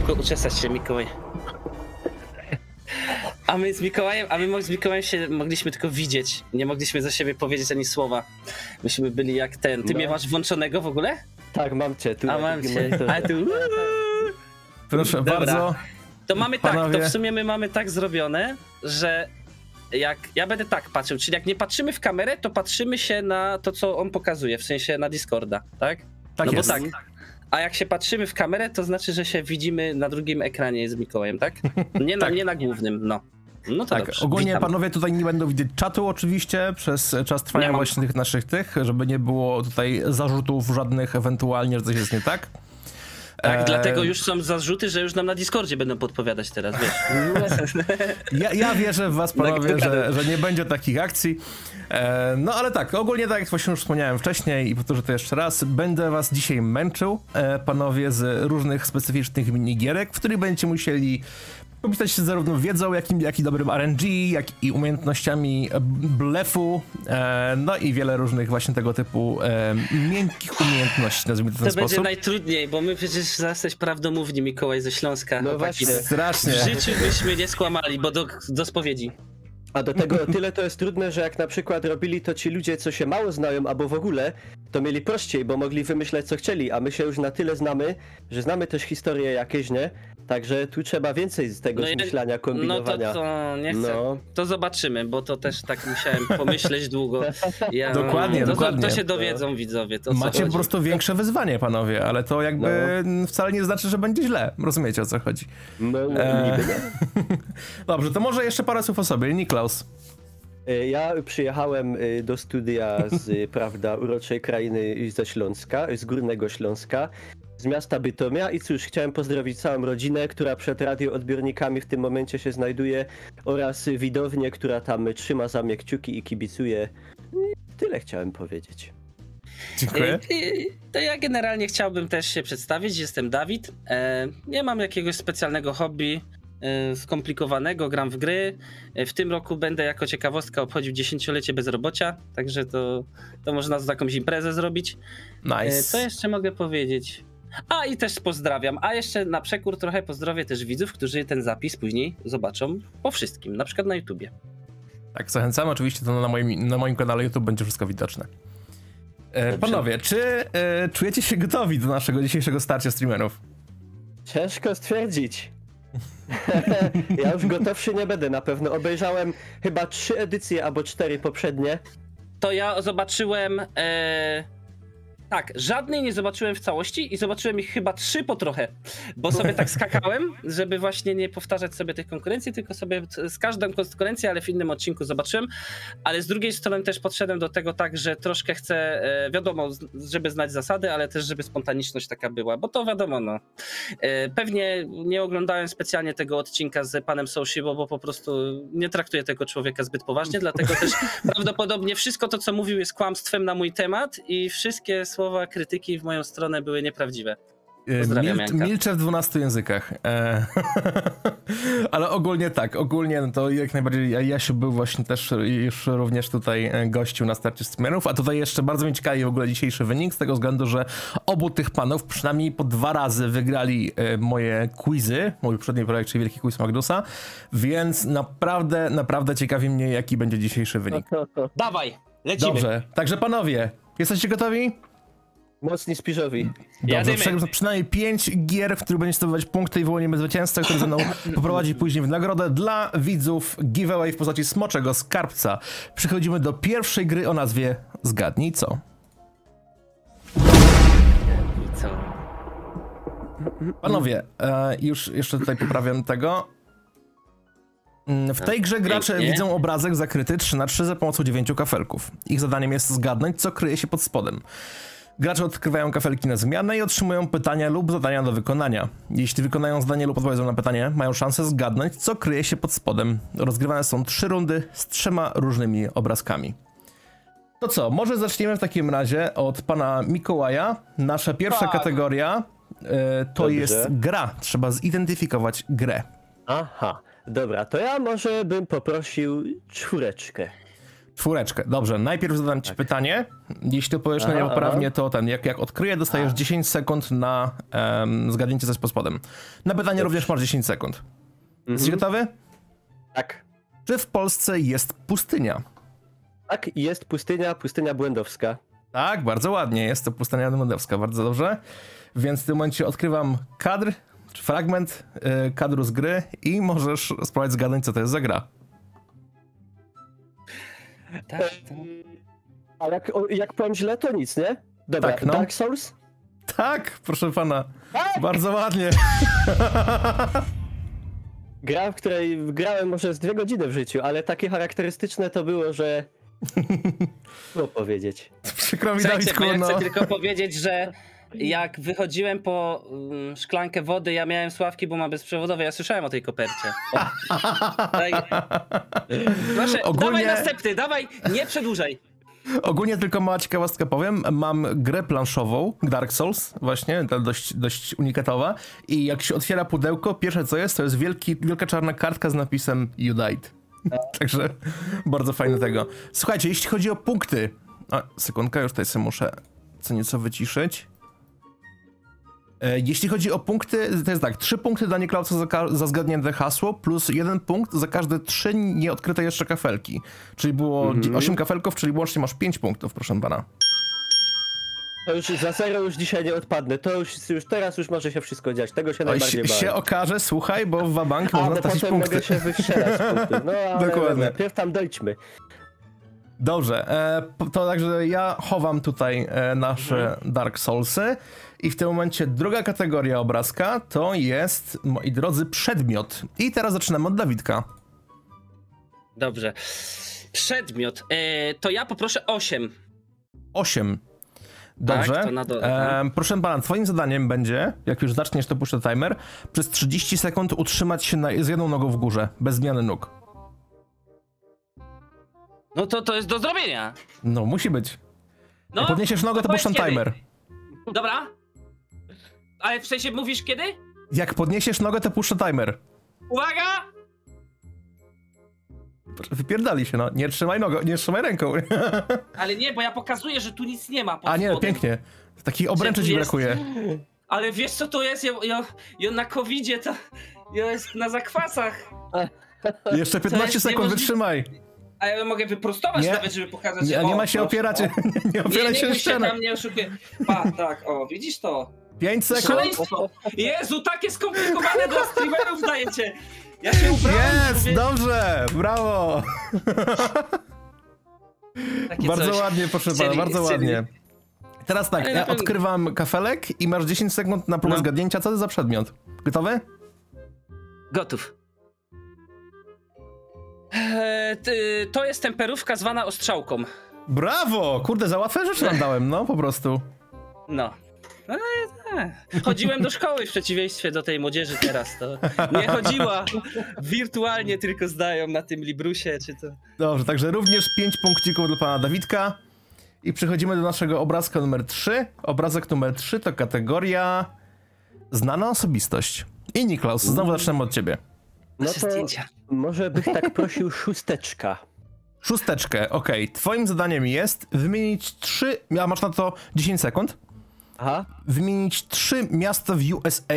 szybko uczesać się, Mikołaj. A my z Mikołajem się mogliśmy tylko widzieć. Nie mogliśmy za siebie powiedzieć ani słowa. Myśmy byli jak ten. Ty mnie masz włączonego w ogóle? Tak, mam cię. Tu mam cię. A tu... Proszę bardzo. To mamy panowie. tak, to w sumie my mamy tak zrobione, że jak ja będę tak patrzył, czyli jak nie patrzymy w kamerę, to patrzymy się na to, co on pokazuje, w sensie na Discorda, tak? Tak no jest. Bo tak. A jak się patrzymy w kamerę, to znaczy, że się widzimy na drugim ekranie z Mikołajem, tak? Nie na głównym, no. No to tak, dobrze. ogólnie Witam. panowie tutaj nie będą widzieć czatu oczywiście przez czas trwania właśnie tych naszych żeby nie było tutaj zarzutów żadnych ewentualnie, że coś jest nie tak. Tak, dlatego już są zarzuty, że już nam na Discordzie będą podpowiadać teraz, wiesz. Ja wierzę w was, panowie, że nie będzie takich akcji. No ale tak, ogólnie tak jak właśnie już wspomniałem wcześniej i powtórzę to jeszcze raz, będę was dzisiaj męczył, panowie, z różnych specyficznych minigierek, w których będziecie musieli popisać się zarówno wiedzą, jak i dobrym RNG, jak i umiejętnościami blefu, no i wiele różnych właśnie tego typu miękkich umiejętności, nazwijmy to w ten sposób. To będzie najtrudniej, bo my przecież jesteś prawdomówni, Mikołaj ze Śląska. No właśnie. Strasznie. W życiu byśmy nie skłamali, bo do spowiedzi. A do tego tyle to jest trudne, że jak na przykład robili to ci ludzie, co się mało znają, albo w ogóle, to mieli prościej, bo mogli wymyślać co chcieli, a my się już na tyle znamy, że znamy też historie jakieś, nie? Także tu trzeba więcej z tego zmyślania, kombinowania. No to nie chcę. No. To zobaczymy, bo to też tak musiałem pomyśleć długo. Dokładnie. To się dowiedzą widzowie. To, macie po prostu większe wyzwanie, panowie, ale to jakby wcale nie znaczy, że będzie źle. Rozumiecie, o co chodzi. No, niby nie. Dobrze, to może jeszcze parę słów o sobie. Niklaus. Ja przyjechałem do studia z, prawda, uroczej krainy ze Śląska, z Górnego Śląska, z miasta Bytomia i cóż, chciałem pozdrowić całą rodzinę, która przed radioodbiornikami w tym momencie się znajduje oraz widownię, która tam trzyma za mnie kciuki i kibicuje. Tyle chciałem powiedzieć. Dziękuję. To ja generalnie chciałbym też się przedstawić, jestem Dawid. Nie mam jakiegoś specjalnego hobby skomplikowanego, gram w gry. W tym roku będę jako ciekawostka obchodził 10-lecie bezrobocia, także to można za jakąś imprezę zrobić. Nice. Co jeszcze mogę powiedzieć? A i też pozdrawiam, a jeszcze na przekór trochę pozdrowię też widzów, którzy ten zapis później zobaczą po wszystkim, na przykład na YouTubie. Tak, zachęcamy, oczywiście to na moim kanale YouTube będzie wszystko widoczne. Panowie, czy czujecie się gotowi do naszego dzisiejszego starcia streamerów? Ciężko stwierdzić. Ja już gotowszy nie będę na pewno. Obejrzałem chyba 3 edycje albo 4 poprzednie. To ja zobaczyłem... Tak, żadnej nie zobaczyłem w całości i zobaczyłem ich chyba 3 po trochę, bo sobie tak skakałem, żeby właśnie nie powtarzać sobie tych konkurencji, tylko sobie z każdą konkurencją, ale w innym odcinku zobaczyłem, ale z drugiej strony też podszedłem do tego tak, że troszkę chcę, wiadomo, żeby znać zasady, ale też żeby spontaniczność taka była, bo to wiadomo, no. Pewnie nie oglądałem specjalnie tego odcinka z panem Soushibo, bo po prostu nie traktuję tego człowieka zbyt poważnie, dlatego też prawdopodobnie wszystko to, co mówił, jest kłamstwem na mój temat i wszystkie słowa krytyki w moją stronę były nieprawdziwe. Pozdrawiam, milczę w 12 językach. Ale ogólnie tak, no to jak najbardziej Jasiu był właśnie też już również tutaj gościu na starcie streamerów, a tutaj jeszcze bardzo mnie ciekawi w ogóle dzisiejszy wynik, z tego względu, że obu tych panów przynajmniej po 2 razy wygrali moje quizy, mój poprzedni projekt, czyli Wielki Quiz Magnusa, więc naprawdę ciekawi mnie, jaki będzie dzisiejszy wynik. Dawaj, lecimy. Dobrze, także panowie, jesteście gotowi? Mocni spiżowi. Dobrze, przynajmniej 5 gier, w których będziecie zdobywać punkty i wyłonimy zwycięzcę, który ze mną poprowadzi później w nagrodę dla widzów giveaway w postaci smoczego skarbca. Przechodzimy do pierwszej gry o nazwie Zgadnij co. Panowie, już jeszcze tutaj poprawiam tego. W tej grze gracze widzą obrazek zakryty 3×3 za pomocą 9 kafelków. Ich zadaniem jest zgadnąć, co kryje się pod spodem. Gracze odkrywają kafelki na zmianę i otrzymują pytania lub zadania do wykonania. Jeśli wykonają zadanie lub odpowiedzą na pytanie, mają szansę zgadnąć, co kryje się pod spodem. Rozgrywane są 3 rundy z 3 różnymi obrazkami. To co, może zaczniemy w takim razie od pana Mikołaja. Nasza pierwsza kategoria to jest gra. Trzeba zidentyfikować grę. Aha, dobra, to ja może bym poprosił 4. 4. Dobrze, najpierw zadam ci pytanie. Jeśli odpowiesz na nie poprawnie, to jak odkryję, dostajesz 10 sekund na zgadnięcie coś pod spodem. Na pytanie również masz 10 sekund. Jesteś gotowy? Tak. Czy w Polsce jest pustynia? Tak, jest pustynia błędowska. Tak, bardzo ładnie, jest to pustynia błędowska, bardzo dobrze. Więc w tym momencie odkrywam kadr, czy fragment kadru z gry i możesz spróbować zgadnąć, co to jest za gra. Tak, A jak powiem źle, to nic, nie? Dobra, Tak, no. Dark Souls? Tak, proszę pana, bardzo ładnie. Gra, w której grałem może z 2 godziny w życiu, ale takie charakterystyczne to było, że... Co powiedzieć? Przykro mi, Słuchajcie, Dawidku, bo ja no. chcę tylko powiedzieć, że jak wychodziłem po szklankę wody, ja miałem słuchawki, bo mam bezprzewodowe, ja słyszałem o tej kopercie. Proszę, dawaj następny, dawaj, nie przedłużaj. Ogólnie tylko mała ciekawostka powiem, mam grę planszową, Dark Souls, właśnie, ta dość unikatowa, i jak się otwiera pudełko, pierwsze co jest, to jest wielka czarna kartka z napisem You died. Także bardzo fajne tego. Słuchajcie, jeśli chodzi o punkty... sekundkę, już tutaj sobie muszę co nieco wyciszyć. Jeśli chodzi o punkty, to jest tak, 3 punkty dla Niklausa za zgadnięte hasło, plus 1 punkt za każde 3 nieodkryte jeszcze kafelki. Czyli było 8 kafelków, czyli łącznie masz 5 punktów, proszę pana. To już za 0 już dzisiaj nie odpadnę, to już teraz już może się wszystko dziać, tego się najbardziej bałem. się okaże, słuchaj, bo w wabank można stracić potem punkty. mogę się wystrzelać z punktów. No ale Dokładnie. Najpierw tam dojdźmy. Dobrze, to także ja chowam tutaj nasze Dark Soulsy i w tym momencie druga kategoria obrazka to jest, moi drodzy, przedmiot. I teraz zaczynamy od Dawidka. Dobrze. Przedmiot. To ja poproszę 8. 8. Dobrze. Tak, to na dole, no. Proszę pana, twoim zadaniem będzie, jak już zaczniesz, to puszczę timer, przez 30 sekund utrzymać się z jedną nogą w górze, bez zmiany nóg. No to jest do zrobienia. No, musi być. No, Jak podniesiesz nogę, to powiedz puszczam kiedy. timer. Dobra. Ale w sensie mówisz kiedy? Jak podniesiesz nogę, to puszczę timer. Uwaga! Wypierdali się, no. Nie trzymaj nogą, nie trzymaj ręką. Ale nie, bo ja pokazuję, że tu nic nie ma pod A nie, spodem. pięknie. Taki obręczy ci jest- brakuje. Ale wiesz co to jest? Ja na covidzie to... Ja jest na zakwasach. Jeszcze 15 jest sekund, niemożliwe. wytrzymaj. A ja mogę wyprostować Nie. nawet, żeby pokazać, że... Nie ma się opierać, nie opieraj się nie o bój się ścianę. tam, nie oszukuję. Pa, tak, o, widzisz to? 5 sekund. Szaleństwo! Jezu, takie skomplikowane dla streamerów dajecie! Ja się ubrałem, Jest, mówię, dobrze, brawo. takie Bardzo coś. ładnie, proszę pana, Chcieli- bardzo chcieli- ładnie. Teraz tak, Ale na ja pewno. odkrywam kafelek i masz 10 sekund na próbę No. zgadnięcia, co to za przedmiot. Gotowy? Gotów. To jest temperówka zwana ostrzałką. Brawo! Kurde, za łatwe rzeczy nam dałem, no po prostu. No. Chodziłem do szkoły w przeciwieństwie do tej młodzieży teraz. To nie chodziła. Wirtualnie tylko zdają na tym Librusie, czy to... Dobrze, także również 5 punkcików dla pana Dawidka. I przechodzimy do naszego obrazka numer 3. Obrazek numer 3 to kategoria znana osobistość. I Niklaus, znowu zaczynamy od ciebie. No Nasze to zdjęcia. może bych tak prosił 6. 6, okej. Twoim zadaniem jest wymienić 3, a masz na to 10 sekund, Aha. wymienić 3 miasta w USA.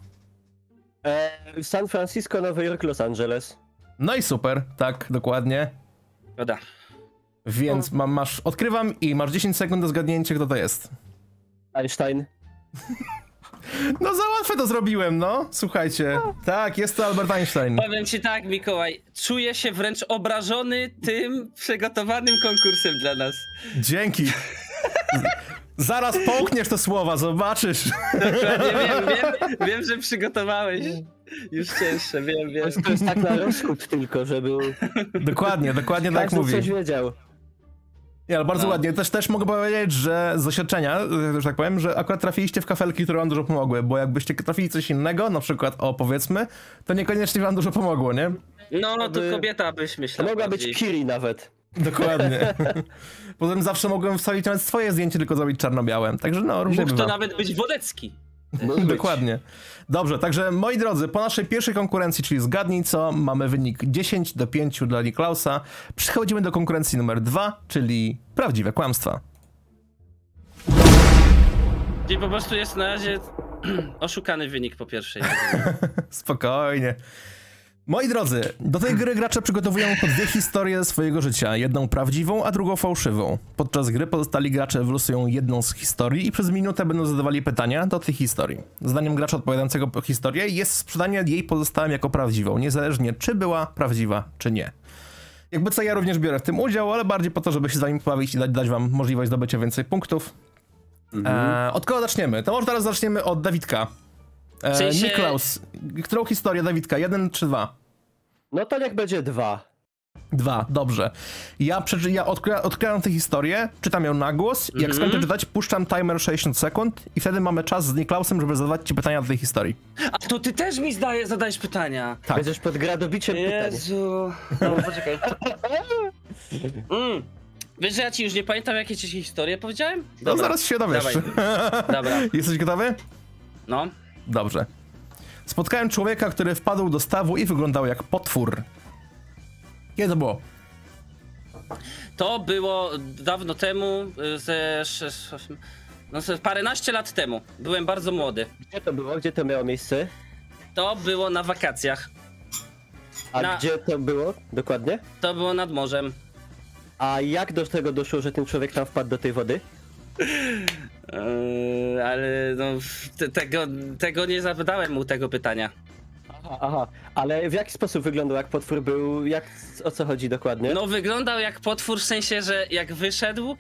San Francisco, Nowy Jork, Los Angeles. No i super, tak, dokładnie. Dobra. Więc odkrywam i masz 10 sekund do zgadnięcia, kto to jest. Einstein. No za łatwe to zrobiłem, no. Słuchajcie. Tak, jest to Albert Einstein. Powiem ci tak, Mikołaj, czuję się wręcz obrażony tym przygotowanym konkursem dla nas. Dzięki. Zaraz połkniesz te słowa, zobaczysz. Dokładnie, wiem, że przygotowałeś już cięższe, wiem. To jest tak na rozkup tylko, żeby Dokładnie tak jak każdy mówi. coś wiedział. Nie, ale bardzo No. ładnie. Też mogę powiedzieć, że z doświadczenia, że tak powiem, że akurat trafiliście w kafelki, które wam dużo pomogły, bo jakbyście trafili coś innego, na przykład powiedzmy, to niekoniecznie wam dużo pomogło, nie? No, to Aby- kobieta byś To myślał. mogła bardziej. być Kiri nawet. Dokładnie. Potem zawsze mogłem wstawić nawet swoje zdjęcie, tylko zrobić czarno-białe. Także no, różnie Mógł to bywa. nawet być Wodecki. Dokładnie. Dobrze, także moi drodzy, po naszej pierwszej konkurencji, czyli zgadnij co, mamy wynik 10-5 dla Niklausa. Przechodzimy do konkurencji numer 2, czyli prawdziwe kłamstwa. Czyli po prostu jest na razie oszukany wynik po pierwszej. Spokojnie. Moi drodzy, do tej gry gracze przygotowują po 2 historie ze swojego życia, jedną prawdziwą, a drugą fałszywą. Podczas gry pozostali gracze wylosują jedną z historii i przez minutę będą zadawali pytania do tych historii. Zdaniem gracza odpowiadającego po historię jest sprzedanie jej pozostałym jako prawdziwą, niezależnie czy była prawdziwa, czy nie. Jakby co, ja również biorę w tym udział, ale bardziej po to, żeby się z wami pobawić i dać wam możliwość zdobycia więcej punktów. Od kogo zaczniemy? To może teraz zaczniemy od Dawidka. W sensie... Niklaus, którą historię Dawidka? 1 czy 2? No to niech będzie 2. 2, dobrze. Ja odkryłem tę historię, czytam ją na głos i jak skończę czytać, puszczam timer 60 sekund i wtedy mamy czas z Niklausem, żeby zadawać ci pytania do tej historii. A to ty też mi zadajesz pytania. Tak. Będziesz pod gradobiciem pytania. Jezu. Dobra, poczekaj. Wiesz, że ja ci już nie pamiętam, jakie ci historie powiedziałem? Dobra. No zaraz się dowiesz. Dobra. Jesteś gotowy? No. Dobrze. Spotkałem człowieka, który wpadł do stawu i wyglądał jak potwór. Kiedy to było? To było dawno temu, paręnaście lat temu. Byłem bardzo młody. Gdzie to było? Gdzie to miało miejsce? To było na wakacjach. A gdzie to było dokładnie? To było nad morzem. A jak do tego doszło, że ten człowiek tam wpadł do tej wody? Ale no, tego nie zadałem mu tego pytania. Aha, ale w jaki sposób wyglądał jak potwór był, o co chodzi dokładnie? No wyglądał jak potwór w sensie, że jak wyszedł,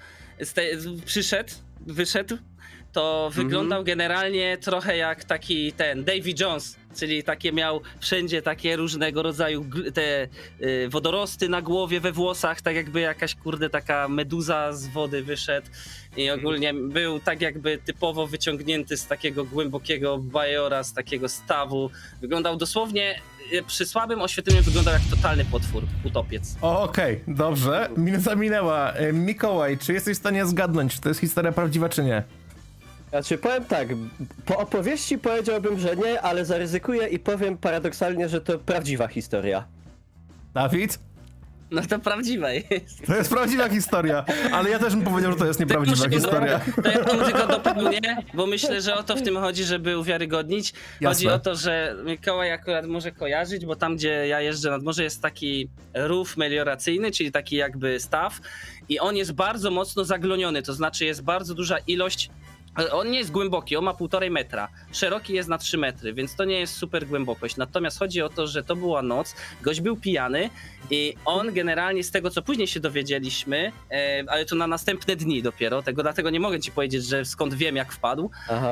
wyszedł, to wyglądał generalnie trochę jak taki Davy Jones, czyli takie miał wszędzie takie różnego rodzaju te wodorosty na głowie, we włosach, tak jakby jakaś taka meduza z wody wyszedł i ogólnie był tak jakby typowo wyciągnięty z takiego głębokiego bajora, z takiego stawu. Wyglądał dosłownie, przy słabym oświetleniu wyglądał jak totalny potwór, utopiec. Okej, dobrze. Minuta minęła. Mikołaj, czy jesteś w stanie zgadnąć, czy to jest historia prawdziwa, czy nie? Znaczy powiem tak, po opowieści powiedziałbym, że nie, ale zaryzykuję i powiem paradoksalnie, że to prawdziwa historia. Dawid? No to prawdziwa jest. To jest prawdziwa historia, ale ja też bym powiedział, że to jest nieprawdziwa historia. To ja bym tylko dopełnię, bo myślę, że o to w tym chodzi, żeby uwiarygodnić. Chodzi o to, że Mikołaj akurat może kojarzyć, bo tam, gdzie ja jeżdżę nad morze, jest taki rów melioracyjny, czyli taki jakby staw i on jest bardzo mocno zagloniony, to znaczy jest bardzo duża ilość. On nie jest głęboki, on ma 1,5 metra, szeroki jest na 3 metry, więc to nie jest super głębokość. Natomiast chodzi o to, że to była noc, gość był pijany i on generalnie z tego, co później się dowiedzieliśmy, ale to na następne dni dopiero, dlatego nie mogę ci powiedzieć, że skąd wiem, jak wpadł,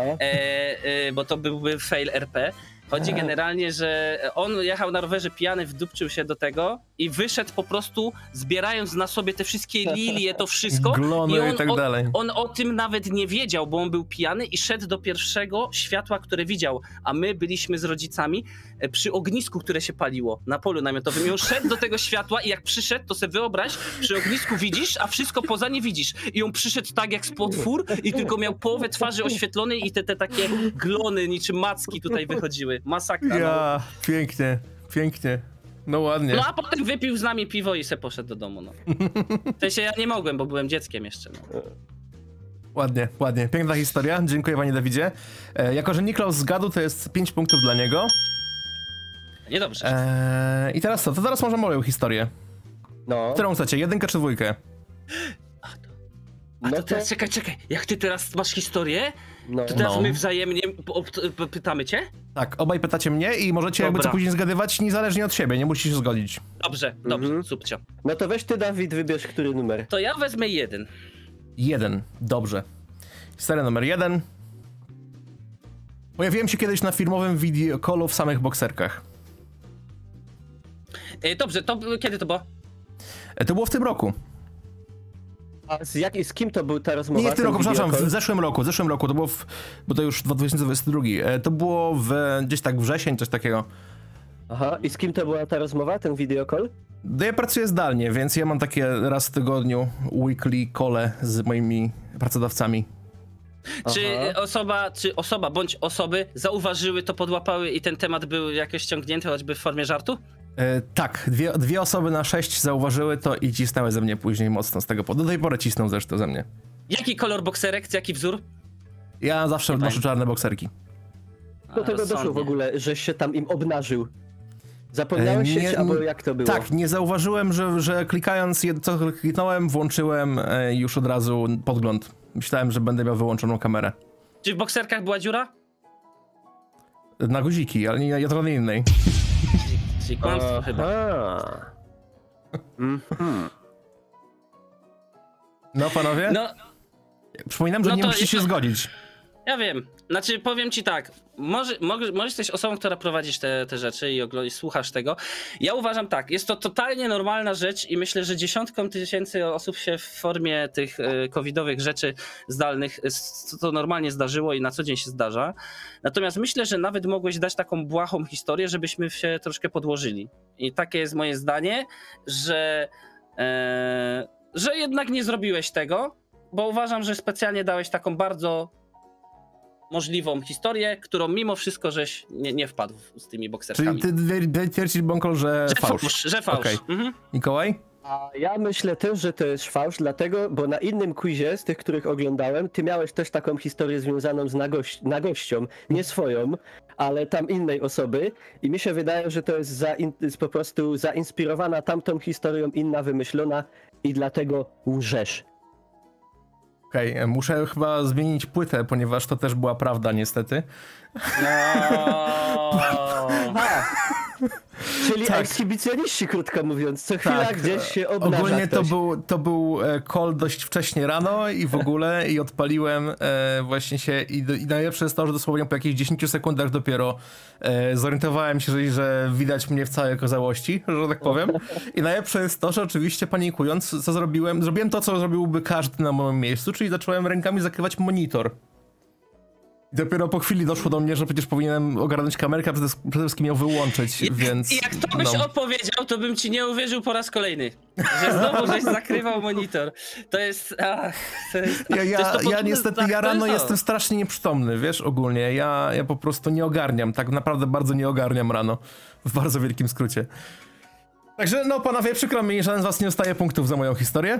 bo to byłby fail RP. Chodzi generalnie, że on jechał na rowerze pijany, wdupczył się do tego i wyszedł po prostu zbierając na sobie te wszystkie lilie, to wszystko. Glony i tak dalej. On o tym nawet nie wiedział, bo on był pijany i szedł do pierwszego światła, które widział, a my byliśmy z rodzicami przy ognisku, które się paliło na polu namiotowym. I on szedł do tego światła i jak przyszedł, to sobie wyobraź, przy ognisku widzisz, a wszystko poza nie widzisz. I on przyszedł tak jak z potwór i tylko miał połowę twarzy oświetlonej i te takie glony niczym macki tutaj wychodziły. Masakra. Ja, no. Pięknie, pięknie. No ładnie. No a potem wypił z nami piwo i se poszedł do domu. No. W sensie ja nie mogłem, bo byłem dzieckiem jeszcze. No. Ładnie, ładnie. Piękna historia. Dziękuję panie Dawidzie. Jako, że Niklaus zgadł, to jest 5 punktów dla niego. Niedobrze. I teraz co? To teraz może moją historię. No. Którą chcecie? 1 czy 2? To teraz czekaj. Jak ty teraz masz historię, to teraz my wzajemnie pytamy cię? Tak, obaj pytacie mnie i możecie jakby co później zgadywać niezależnie od siebie, nie musisz się zgodzić. Dobrze, subcio. No to weź ty, Dawid, wybierz który numer. To ja wezmę 1. 1, dobrze. Historia numer 1. Pojawiłem się kiedyś na filmowym videocallu w samych bokserkach. Dobrze, to kiedy to było? To było w tym roku. A z kim to był ta rozmowa? Nie w tym roku, przepraszam, w zeszłym roku, to było bo to już 2022, to było gdzieś tak wrzesień, coś takiego. Aha, i z kim to była ta rozmowa, ten videocall? No ja pracuję zdalnie, więc ja mam takie raz w tygodniu weekly call z moimi pracodawcami. Czy osoba bądź osoby zauważyły to, podłapały i ten temat był jakoś ściągnięty, choćby w formie żartu? Tak, dwie osoby na 6 zauważyły to i cisnęły ze mnie później mocno z tego powodu. Do tej pory cisną zresztą ze mnie. Jaki kolor bokserek, jaki wzór? Ja zawsze noszę czarne bokserki. Do tego doszło w ogóle, żeś się tam im obnażył. Zapomniałeś się, albo jak to było? Tak, nie zauważyłem, że klikając, co kliknąłem, włączyłem już od razu podgląd. Myślałem, że będę miał wyłączoną kamerę. Czy w bokserkach była dziura? Na guziki, ale nie żadnej innej. Czyli kłamstwo chyba. No panowie? No, Przypominam, że no nie to musicie się zgodzić. ja wiem. Znaczy, powiem ci tak, możesz jesteś osobą, która prowadzisz te rzeczy i słuchasz tego. Ja uważam tak, jest to totalnie normalna rzecz i myślę, że dziesiątkom tysięcy osób się w formie tych covidowych rzeczy zdalnych to normalnie zdarzyło i na co dzień się zdarza. Natomiast myślę, że nawet mogłeś dać taką błahą historię, żebyśmy się troszkę podłożyli. I takie jest moje zdanie, że jednak nie zrobiłeś tego, bo uważam, że specjalnie dałeś taką bardzo możliwą historię, którą mimo wszystko żeś nie wpadł z tymi bokserkami. Czyli ty twierdzisz, Bąkol, że fałsz. Że fałsz. Okay. Mhm. Mikołaj? A ja myślę też, że to jest fałsz, dlatego, bo na innym quizie, z tych, których oglądałem, ty miałeś też taką historię związaną z nagością, nie swoją, ale tam innej osoby i mi się wydaje, że to jest po prostu zainspirowana tamtą historią, inna wymyślona i dlatego łżesz. Okej, muszę chyba zmienić płytę, ponieważ to też była prawda niestety. Czyli tak. Ekshibicjoniści, krótko mówiąc, co chwila tak. Gdzieś się obnaża. Ogólnie to był call dość wcześnie rano i w ogóle i odpaliłem właśnie się i najlepsze jest to, że dosłownie po jakichś 10 sekundach dopiero zorientowałem się, że widać mnie w całej okazałości, że tak powiem. I najlepsze jest to, że oczywiście panikując, co zrobiłem to, co zrobiłby każdy na moim miejscu, czyli zacząłem rękami zakrywać monitor. I dopiero po chwili doszło do mnie, że przecież powinienem ogarnąć kamerkę, a przede wszystkim ją wyłączyć, więc... I jak to byś opowiedział, to bym ci nie uwierzył po raz kolejny. Że znowu żeś zakrywał monitor. To jest... Ja niestety, ja rano jestem strasznie nieprzytomny, wiesz, ogólnie. Ja po prostu nie ogarniam, tak naprawdę bardzo nie ogarniam rano. W bardzo wielkim skrócie. Także, no panowie, przykro mi, żaden z was nie dostaje punktów za moją historię.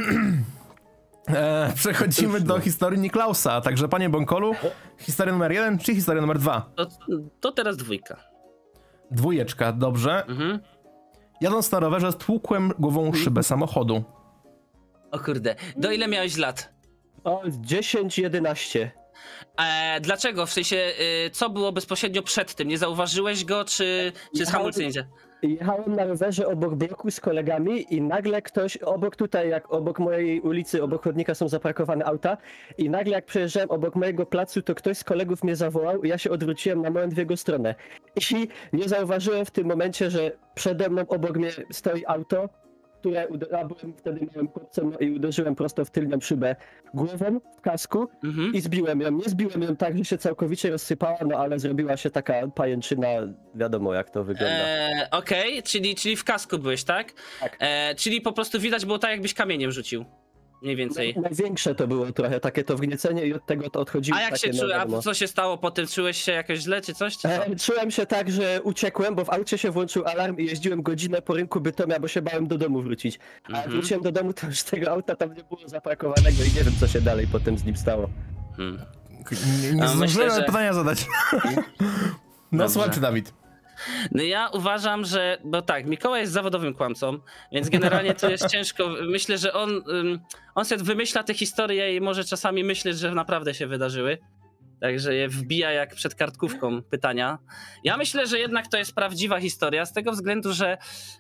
Przechodzimy do historii Niklausa. Także panie Bąkolu, historia numer 1 czy historia numer 2? To teraz 2. 2, dobrze. Mhm. Jadąc na rowerze stłukłem głową szybę samochodu. O kurde, do ile miałeś lat? 10-11. Dlaczego? W sensie, co było bezpośrednio przed tym? Nie zauważyłeś go, czy z hamulcy nie? Jechałem na rowerze obok bloku z kolegami i nagle ktoś obok mojej ulicy, obok chodnika są zaparkowane auta i nagle jak przejeżdżałem obok mojego placu, to ktoś z kolegów mnie zawołał i ja się odwróciłem na moment w jego stronę. I nie zauważyłem w tym momencie, że przede mną obok mnie stoi auto, które byłem wtedy małym chłopcem i uderzyłem prosto w tylną szybę głową w kasku i zbiłem ją. Nie zbiłem ją tak, że się całkowicie rozsypała, no ale zrobiła się taka pajęczyna, wiadomo jak to wygląda. Okej, czyli w kasku byłeś, tak? Tak. Czyli po prostu widać było tak, jakbyś kamieniem rzucił. Mniej więcej. Największe to było trochę takie to wgniecenie i od tego to odchodziło. A jak się czułeś? A co się stało potem? Czułeś się jakoś źle czy coś? Czy czułem się tak, że uciekłem, bo w aucie się włączył alarm i jeździłem godzinę po rynku Bytomia, bo się bałem do domu wrócić. A jak wróciłem do domu, to już tego auta tam nie było zaparkowanego i nie wiem, co się dalej potem z nim stało. Nie zdążyłem pytania zadać. No słuchaj, czy Dawid? No ja uważam, że, bo tak, Mikołaj jest zawodowym kłamcą, więc generalnie to jest ciężko. Myślę, że on sobie wymyśla te historie i może czasami myśleć, że naprawdę się wydarzyły. Także je wbija jak przed kartkówką pytania. Ja myślę, że jednak to jest prawdziwa historia z tego względu, że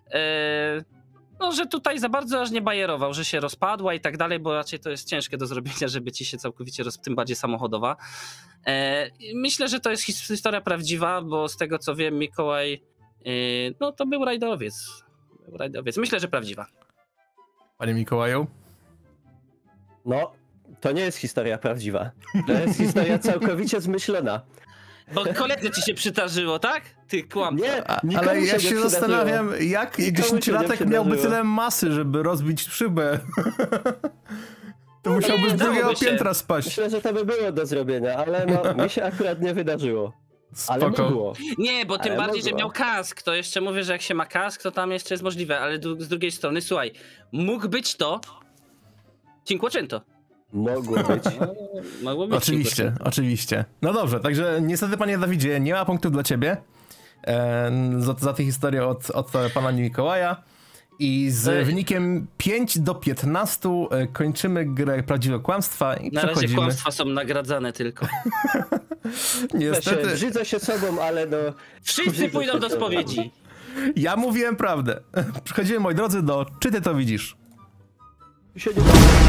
że tutaj za bardzo aż nie bajerował, że się rozpadła i tak dalej, bo raczej to jest ciężkie do zrobienia, żeby ci się całkowicie tym bardziej samochodowa. Myślę, że to jest historia prawdziwa, bo z tego co wiem, Mikołaj to był rajdowiec. Myślę, że prawdziwa. Panie Mikołaju? No, to nie jest historia prawdziwa. To jest historia całkowicie zmyślona. Bo koledze ci się przydarzyło, tak? Ty kłamca. Nie, ale ja się zastanawiam, jak 10-latek miałby tyle masy, żeby rozbić szybę. To Musiałby z drugiego dałoby się. piętra spaść. Myślę, że to by było do zrobienia, ale no, mi się akurat nie wydarzyło. Ale Spoko. mogło. Nie, bo tym Ale bardziej, że mogło. miał kask, to jeszcze mówię, że jak się ma kask, to tam jeszcze jest możliwe, ale z drugiej strony, słuchaj, mógł być to Cinquecento. Mogło być. Mogło być Oczywiście, Cinquecento. oczywiście. No dobrze, także niestety, panie Dawidzie, nie ma punktów dla ciebie za tę historię od pana Mikołaja. I z wynikiem 5-15 kończymy grę Prawdziwe Kłamstwa i Na razie przechodzimy. kłamstwa są nagradzane tylko. Niestety, Brzydzę się sobą, ale no... Wszyscy pójdą do spowiedzi. ja mówiłem prawdę. Przechodzimy, moi drodzy, do Czy ty to widzisz? Się nie...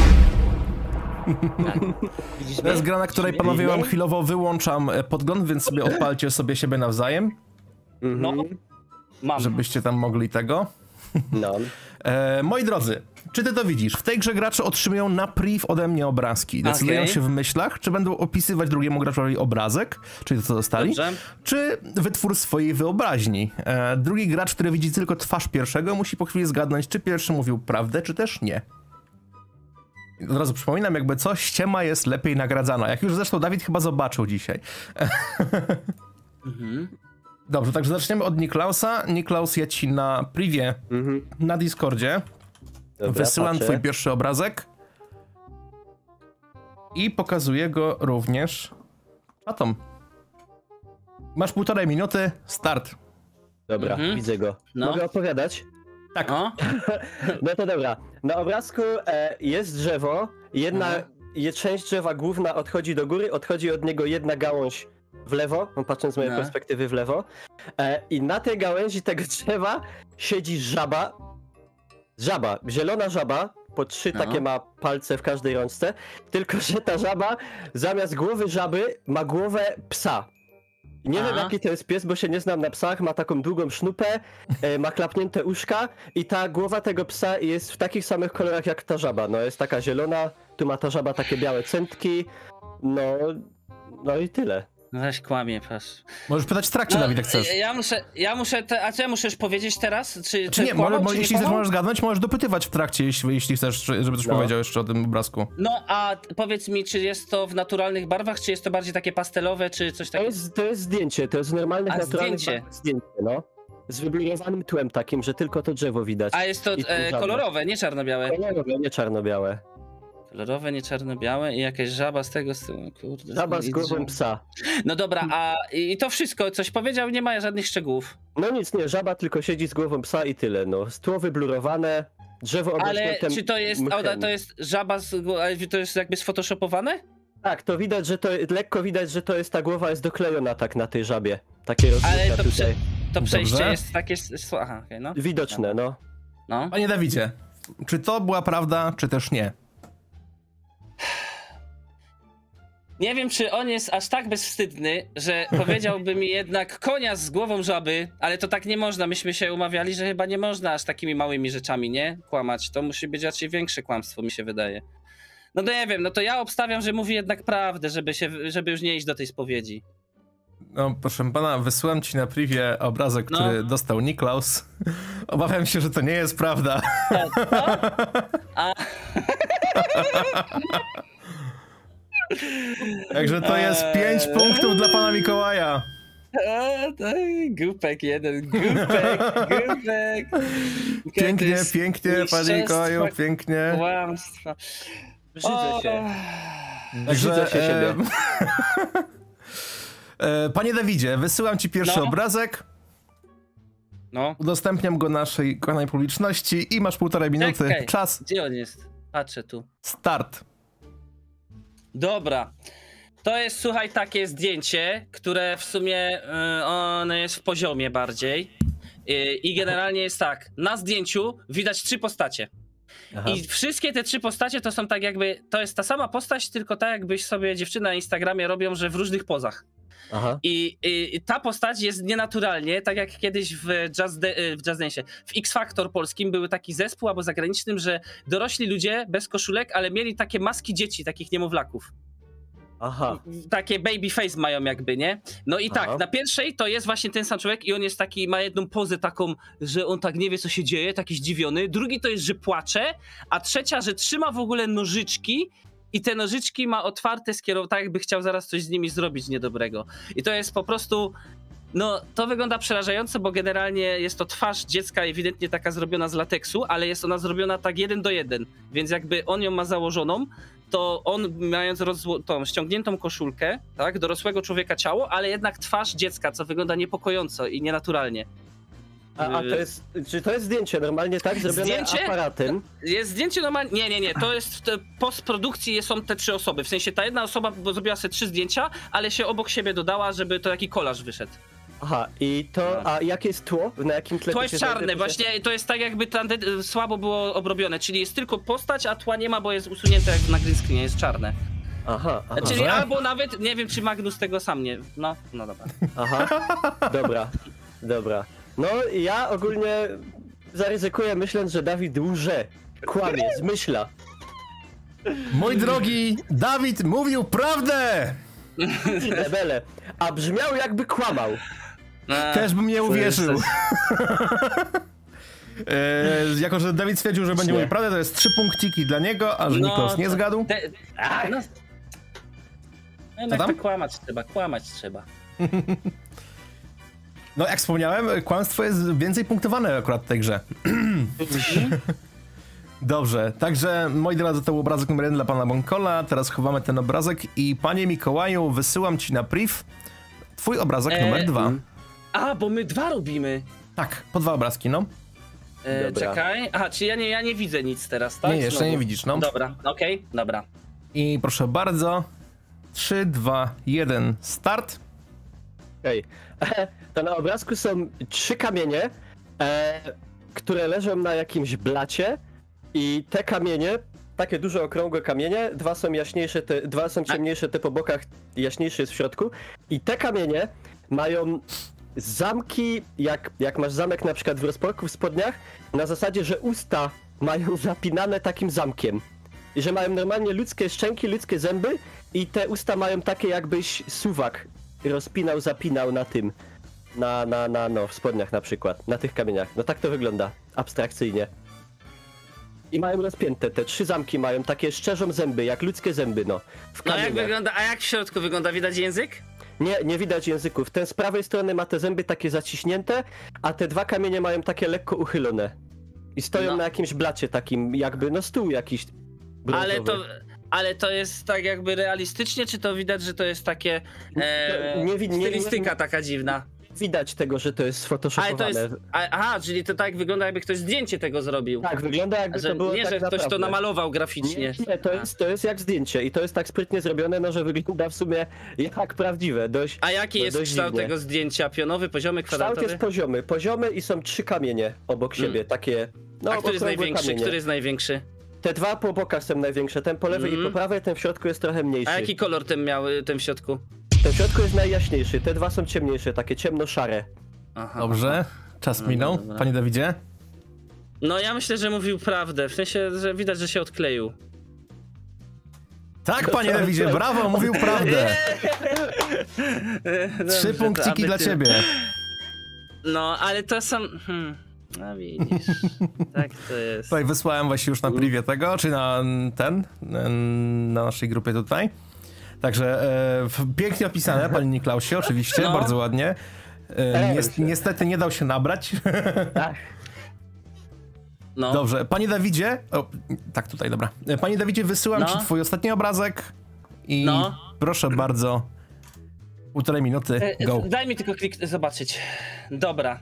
Widzisz To jest mnie? gra, na której panowie wam chwilowo wyłączam podgląd, więc sobie odpalcie sobie siebie nawzajem, No, mam. żebyście tam mogli tego. No. Moi drodzy, czy ty to widzisz? W tej grze gracze otrzymują na priv ode mnie obrazki. Decydują Okej. się w myślach, czy będą opisywać drugiemu graczowi obrazek, czyli to co dostali, Dobrze. czy wytwór swojej wyobraźni. Drugi gracz, który widzi tylko twarz pierwszego, musi po chwili zgadnąć, czy pierwszy mówił prawdę, czy też nie. Od razu przypominam, jakby coś, ściema jest lepiej nagradzana. Jak już zresztą Dawid chyba zobaczył dzisiaj. Dobrze, także zaczniemy od Niklausa. Niklaus, ja ci na privie na Discordzie Dobra, wysyłam patrzę. twój pierwszy obrazek i pokazuję go również czatom. Masz 1,5 minuty, start. Dobra, widzę go. No. Mogę opowiadać? Tak. O, No to dobra. Na obrazku jest drzewo. Część drzewa główna odchodzi do góry, odchodzi od niego jedna gałąź w lewo, no, patrząc z mojej perspektywy w lewo. I na tej gałęzi tego drzewa siedzi żaba. Zielona żaba. Po 3 takie ma palce w każdej rączce. Tylko że ta żaba zamiast głowy żaby ma głowę psa. Nie wiem jaki to jest pies, bo się nie znam na psach, ma taką długą sznupę, ma klapnięte uszka i ta głowa tego psa jest w takich samych kolorach jak ta żaba, no jest taka zielona, tu ma ta żaba takie białe centki, no i tyle. weź kłamie, patrz. Możesz pytać w trakcie, Dawid, jak chcesz. Ja muszę, a co ja muszę już powiedzieć teraz? Czy nie, jeśli też możesz zgadnąć, możesz dopytywać w trakcie, jeśli chcesz, żeby coś powiedział jeszcze o tym obrazku. No, a powiedz mi, czy jest to w naturalnych barwach, czy jest to bardziej takie pastelowe, czy coś takiego? To jest zdjęcie, to jest w normalnych, naturalnych zdjęcie. barwach zdjęcie, no. Z wyblurowanym tłem takim, że tylko to drzewo widać. A jest to I tu żaba. kolorowe, nie czarno-białe. Kolorowe, nie czarno-białe. Kolorowe, nie czarno-białe i jakaś żaba z tego, kurde. Żaba z głową psa. No dobra, i to wszystko, coś powiedział, nie ma żadnych szczegółów. No nic, nie, żaba tylko siedzi z głową psa i tyle, no. Tło wyblurowane, drzewo Ale obrośnięte czy to jest, mchem. to jest żaba, to jest jakby sfotoshopowane? Tak, to widać, że lekko widać, że to jest ta głowa jest doklejona tak na tej żabie. Takie rozrzuta Ale to, tutaj. to przejście Dobrze. jest takie, aha, okej, no. Widoczne, no. No. Panie Dawidzie, czy to była prawda, czy też nie? Nie wiem, czy on jest aż tak bezwstydny, że powiedziałby mi jednak konia z głową żaby, ale to tak nie można. Myśmy się umawiali, że chyba nie można aż takimi małymi rzeczami, nie? Kłamać. To musi być raczej większe kłamstwo, mi się wydaje. No nie wiem, no to ja obstawiam, że mówi jednak prawdę, żeby już nie iść do tej spowiedzi. No, proszę pana, wysyłam ci na privie obrazek, który dostał Niklaus. Obawiam się, że to nie jest prawda. Także to jest 5 punktów dla pana Mikołaja. Głupek jeden, głupek. Pięknie, pięknie, panie Mikołaju, pięknie. Kłamstwa. Brzydzę się. Także, się siebie. panie Dawidzie, wysyłam ci pierwszy obrazek. No. Udostępniam go naszej kochanej publiczności i masz 1,5 minuty. Czekaj, Czas. gdzie on jest? Patrzę tu. Start. Dobra. To jest, słuchaj, takie zdjęcie, które w sumie ono jest w poziomie bardziej. I generalnie jest tak. Na zdjęciu widać 3 postacie. Aha. I wszystkie te 3 postacie to są tak jakby, to jest ta sama postać, tylko tak jakbyś sobie dziewczyny na Instagramie robią, że w różnych pozach. Aha. I ta postać jest nienaturalnie, tak jak kiedyś w Just Dance, w X Factor polskim był taki zespół albo zagranicznym, że dorośli ludzie bez koszulek, ale mieli takie maski dzieci, takich niemowlaków. Aha. Takie baby face mają jakby, nie? No i tak, Aha. na pierwszej to jest właśnie ten sam człowiek i on jest taki, ma jedną pozę taką, że on tak nie wie co się dzieje, taki zdziwiony. Drugi to jest, że płacze, a trzecia, że trzyma w ogóle nożyczki i te nożyczki ma otwarte, skierowane, tak jakby chciał zaraz coś z nimi zrobić niedobrego. I to jest po prostu, no to wygląda przerażająco, bo generalnie jest to twarz dziecka ewidentnie taka zrobiona z lateksu, ale jest ona zrobiona tak 1:1, więc jakby on ją ma założoną, to on mając tą ściągniętą koszulkę, tak, dorosłego człowieka ciało, ale jednak twarz dziecka, co wygląda niepokojąco i nienaturalnie. Czy to jest zdjęcie normalnie tak zrobione aparatem? Jest zdjęcie normalnie, nie, to jest w postprodukcji są te 3 osoby, w sensie ta jedna osoba zrobiła sobie 3 zdjęcia, ale się obok siebie dodała, żeby to taki kolaż wyszedł. Aha, i to, a jakie jest tło? Na jakim tle to jest czarne, właśnie to jest tak jakby słabo było obrobione, czyli jest tylko postać, a tła nie ma, bo jest usunięte jak na green screenie, jest czarne. Aha. Czyli albo nawet, nie wiem czy Magnus tego sam nie, no dobra. Aha, dobra. No ja ogólnie zaryzykuję myśląc, że Dawid łże, kłamie, zmyśla. Mój drogi, Dawid mówił prawdę! Rebele, a brzmiał jakby kłamał. Też bym nie uwierzył. Jako, że Dawid stwierdził, że będzie mówił prawdę, to jest 3 punkciki dla niego, a że Nikos nie zgadł. Kłamać trzeba. No jak wspomniałem, kłamstwo jest więcej punktowane akurat w tej grze. Dobrze, także moi drodzy, to był obrazek numer 1 dla pana Bonkola, teraz chowamy ten obrazek i panie Mikołaju, wysyłam ci na priv twój obrazek numer 2. Bo my 2 robimy. Tak, po 2 obrazki, no. Czekaj, czy ja nie widzę nic teraz, tak? Nie, jeszcze nie widzisz, no. Dobra, okej, dobra. I proszę bardzo, 3, 2, 1, start. To na obrazku są 3 kamienie, które leżą na jakimś blacie i te kamienie, takie duże okrągłe kamienie, 2 są jaśniejsze, 2 są ciemniejsze, te po bokach, jaśniejszy jest w środku i te kamienie mają zamki, jak masz zamek na przykład w rozporku w spodniach, na zasadzie, że usta mają zapinane takim zamkiem. I że mają normalnie ludzkie szczęki, ludzkie zęby i te usta mają takie jakbyś suwak rozpinał, zapinał na tym. W spodniach na przykład, na tych kamieniach. No tak to wygląda, abstrakcyjnie. I mają rozpięte, te 3 zamki mają takie szczerzą zęby, jak ludzkie zęby, w kamieniach. Jak wygląda, a jak w środku wygląda? Widać język? Nie widać języków. Ten z prawej strony ma te zęby takie zaciśnięte, a te 2 kamienie mają takie lekko uchylone. I stoją na jakimś blacie takim, jakby, stół jakiś brązowy. Ale to jest tak jakby realistycznie, czy to widać, że to jest takie stylistyka taka dziwna? Widać tego, że to jest sfotoshopowane. Czyli to tak wygląda, jakby ktoś zdjęcie tego zrobił. Tak, wygląda jakby to było nie, tak że ktoś naprawdę. to namalował graficznie. Nie, to jest jak zdjęcie i to jest tak sprytnie zrobione, że wygląda w sumie jak prawdziwe, dość. A jaki jest kształt dziwnie. tego zdjęcia? Pionowy, poziomy, kwadratowy? Kształt jest poziomy i są 3 kamienie obok siebie, takie. A który jest największy? Kamienie. Który jest największy? Te 2 po bokach są największe, ten po lewej i po prawej, ten w środku jest trochę mniejszy. A jaki kolor ten w środku? Ten w środku jest najjaśniejszy, te 2 są ciemniejsze, takie ciemno-szare. Aha. Dobrze, czas minął. Dobra. Panie Dawidzie? No ja myślę, że mówił prawdę, w sensie, że widać, że się odkleił. Tak, panie Dawidzie, brawo, mówił prawdę. 3 punkciki dla ciebie. No, ale to są... No widzisz, tak to jest. Tutaj wysłałem właśnie już na privie tego, czy na na naszej grupie tutaj. Także pięknie opisane, panie Niklausie, oczywiście, bardzo ładnie. Niestety nie dał się nabrać. Tak. Dobrze, panie Dawidzie, tak tutaj, dobra. Panie Dawidzie, wysyłam ci twój ostatni obrazek i proszę bardzo, 1,5 minuty, go. Daj mi tylko zobaczyć. Dobra,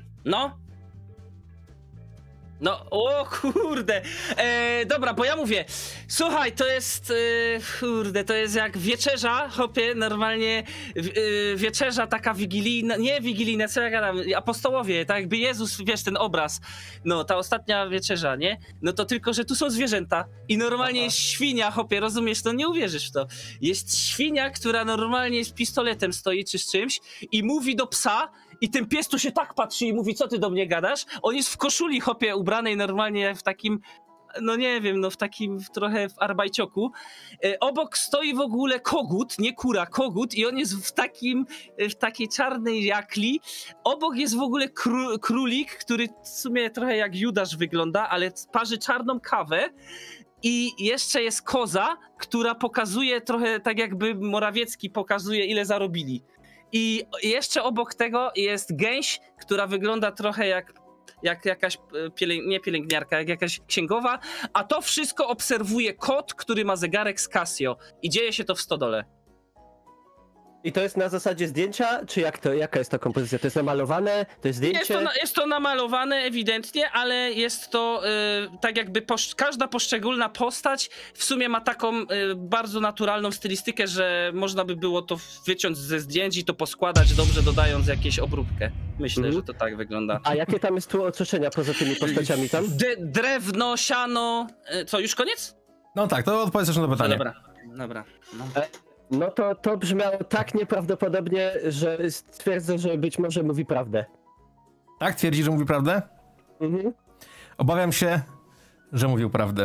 o kurde, dobra, bo ja mówię, słuchaj, to jest, to jest jak wieczerza, hopie, normalnie wieczerza taka wigilijna, nie wigilijna, co ja gadam, apostołowie, tak jakby Jezus, wiesz, ten obraz, ta ostatnia wieczerza, nie? No to tylko, że tu są zwierzęta i normalnie jest świnia, hopie, rozumiesz, nie uwierzysz w to. Jest świnia, która normalnie z pistoletem stoi czy z czymś i mówi do psa, i ten pies tu się tak patrzy i mówi, co ty do mnie gadasz? On jest w koszuli, hopie, ubranej normalnie w takim, nie wiem, w takim trochę w arbajcioku. Obok stoi w ogóle kogut, nie kura, kogut i on jest w takiej czarnej jakli. Obok jest w ogóle królik, który w sumie trochę jak Judasz wygląda, ale parzy czarną kawę. i jeszcze jest koza, która pokazuje trochę tak jakby Morawiecki pokazuje, ile zarobili. I jeszcze obok tego jest gęś, która wygląda trochę jak jakaś nie pielęgniarka, jak jakaś księgowa, a to wszystko obserwuje kot, który ma zegarek z Casio i dzieje się to w stodole. I to jest na zasadzie zdjęcia, czy jaka jest ta kompozycja? To jest namalowane? To jest zdjęcie? Jest to namalowane ewidentnie, ale jest to tak jakby każda poszczególna postać w sumie ma taką bardzo naturalną stylistykę, że można by było to wyciąć ze zdjęć i to poskładać dobrze, dodając jakąś obróbkę. Myślę, że to tak wygląda. A jakie tam jest tło otoczenia poza tymi postaciami tam? Drewno, siano... Co, już koniec? No tak, to odpowiedz jeszcze na pytanie. Dobra. No. No to brzmiało tak nieprawdopodobnie, że stwierdzę, że być może mówi prawdę. Tak? Twierdzi, że mówi prawdę? Mhm. Obawiam się, że mówił prawdę.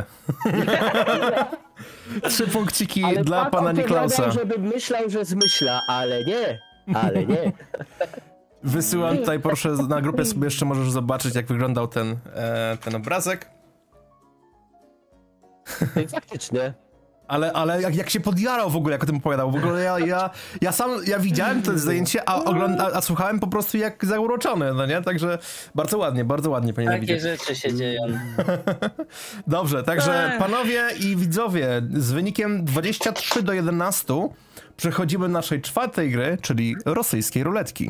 3 punkciki Ale dla tak pana Niklausa. żebym myślał, że zmyśla, ale nie. Wysyłam tutaj, proszę, na grupie sobie jeszcze możesz zobaczyć, jak wyglądał ten obrazek. Faktycznie. Ale jak się podjarał w ogóle, jak o tym opowiadał. W ogóle ja widziałem to zdjęcie, a słuchałem po prostu jak zauroczony, no nie? Także bardzo ładnie powinien widzieć. Takie rzeczy się dzieją. Dobrze, także panowie i widzowie, z wynikiem 23-11 przechodzimy do naszej 4. gry, czyli rosyjskiej ruletki.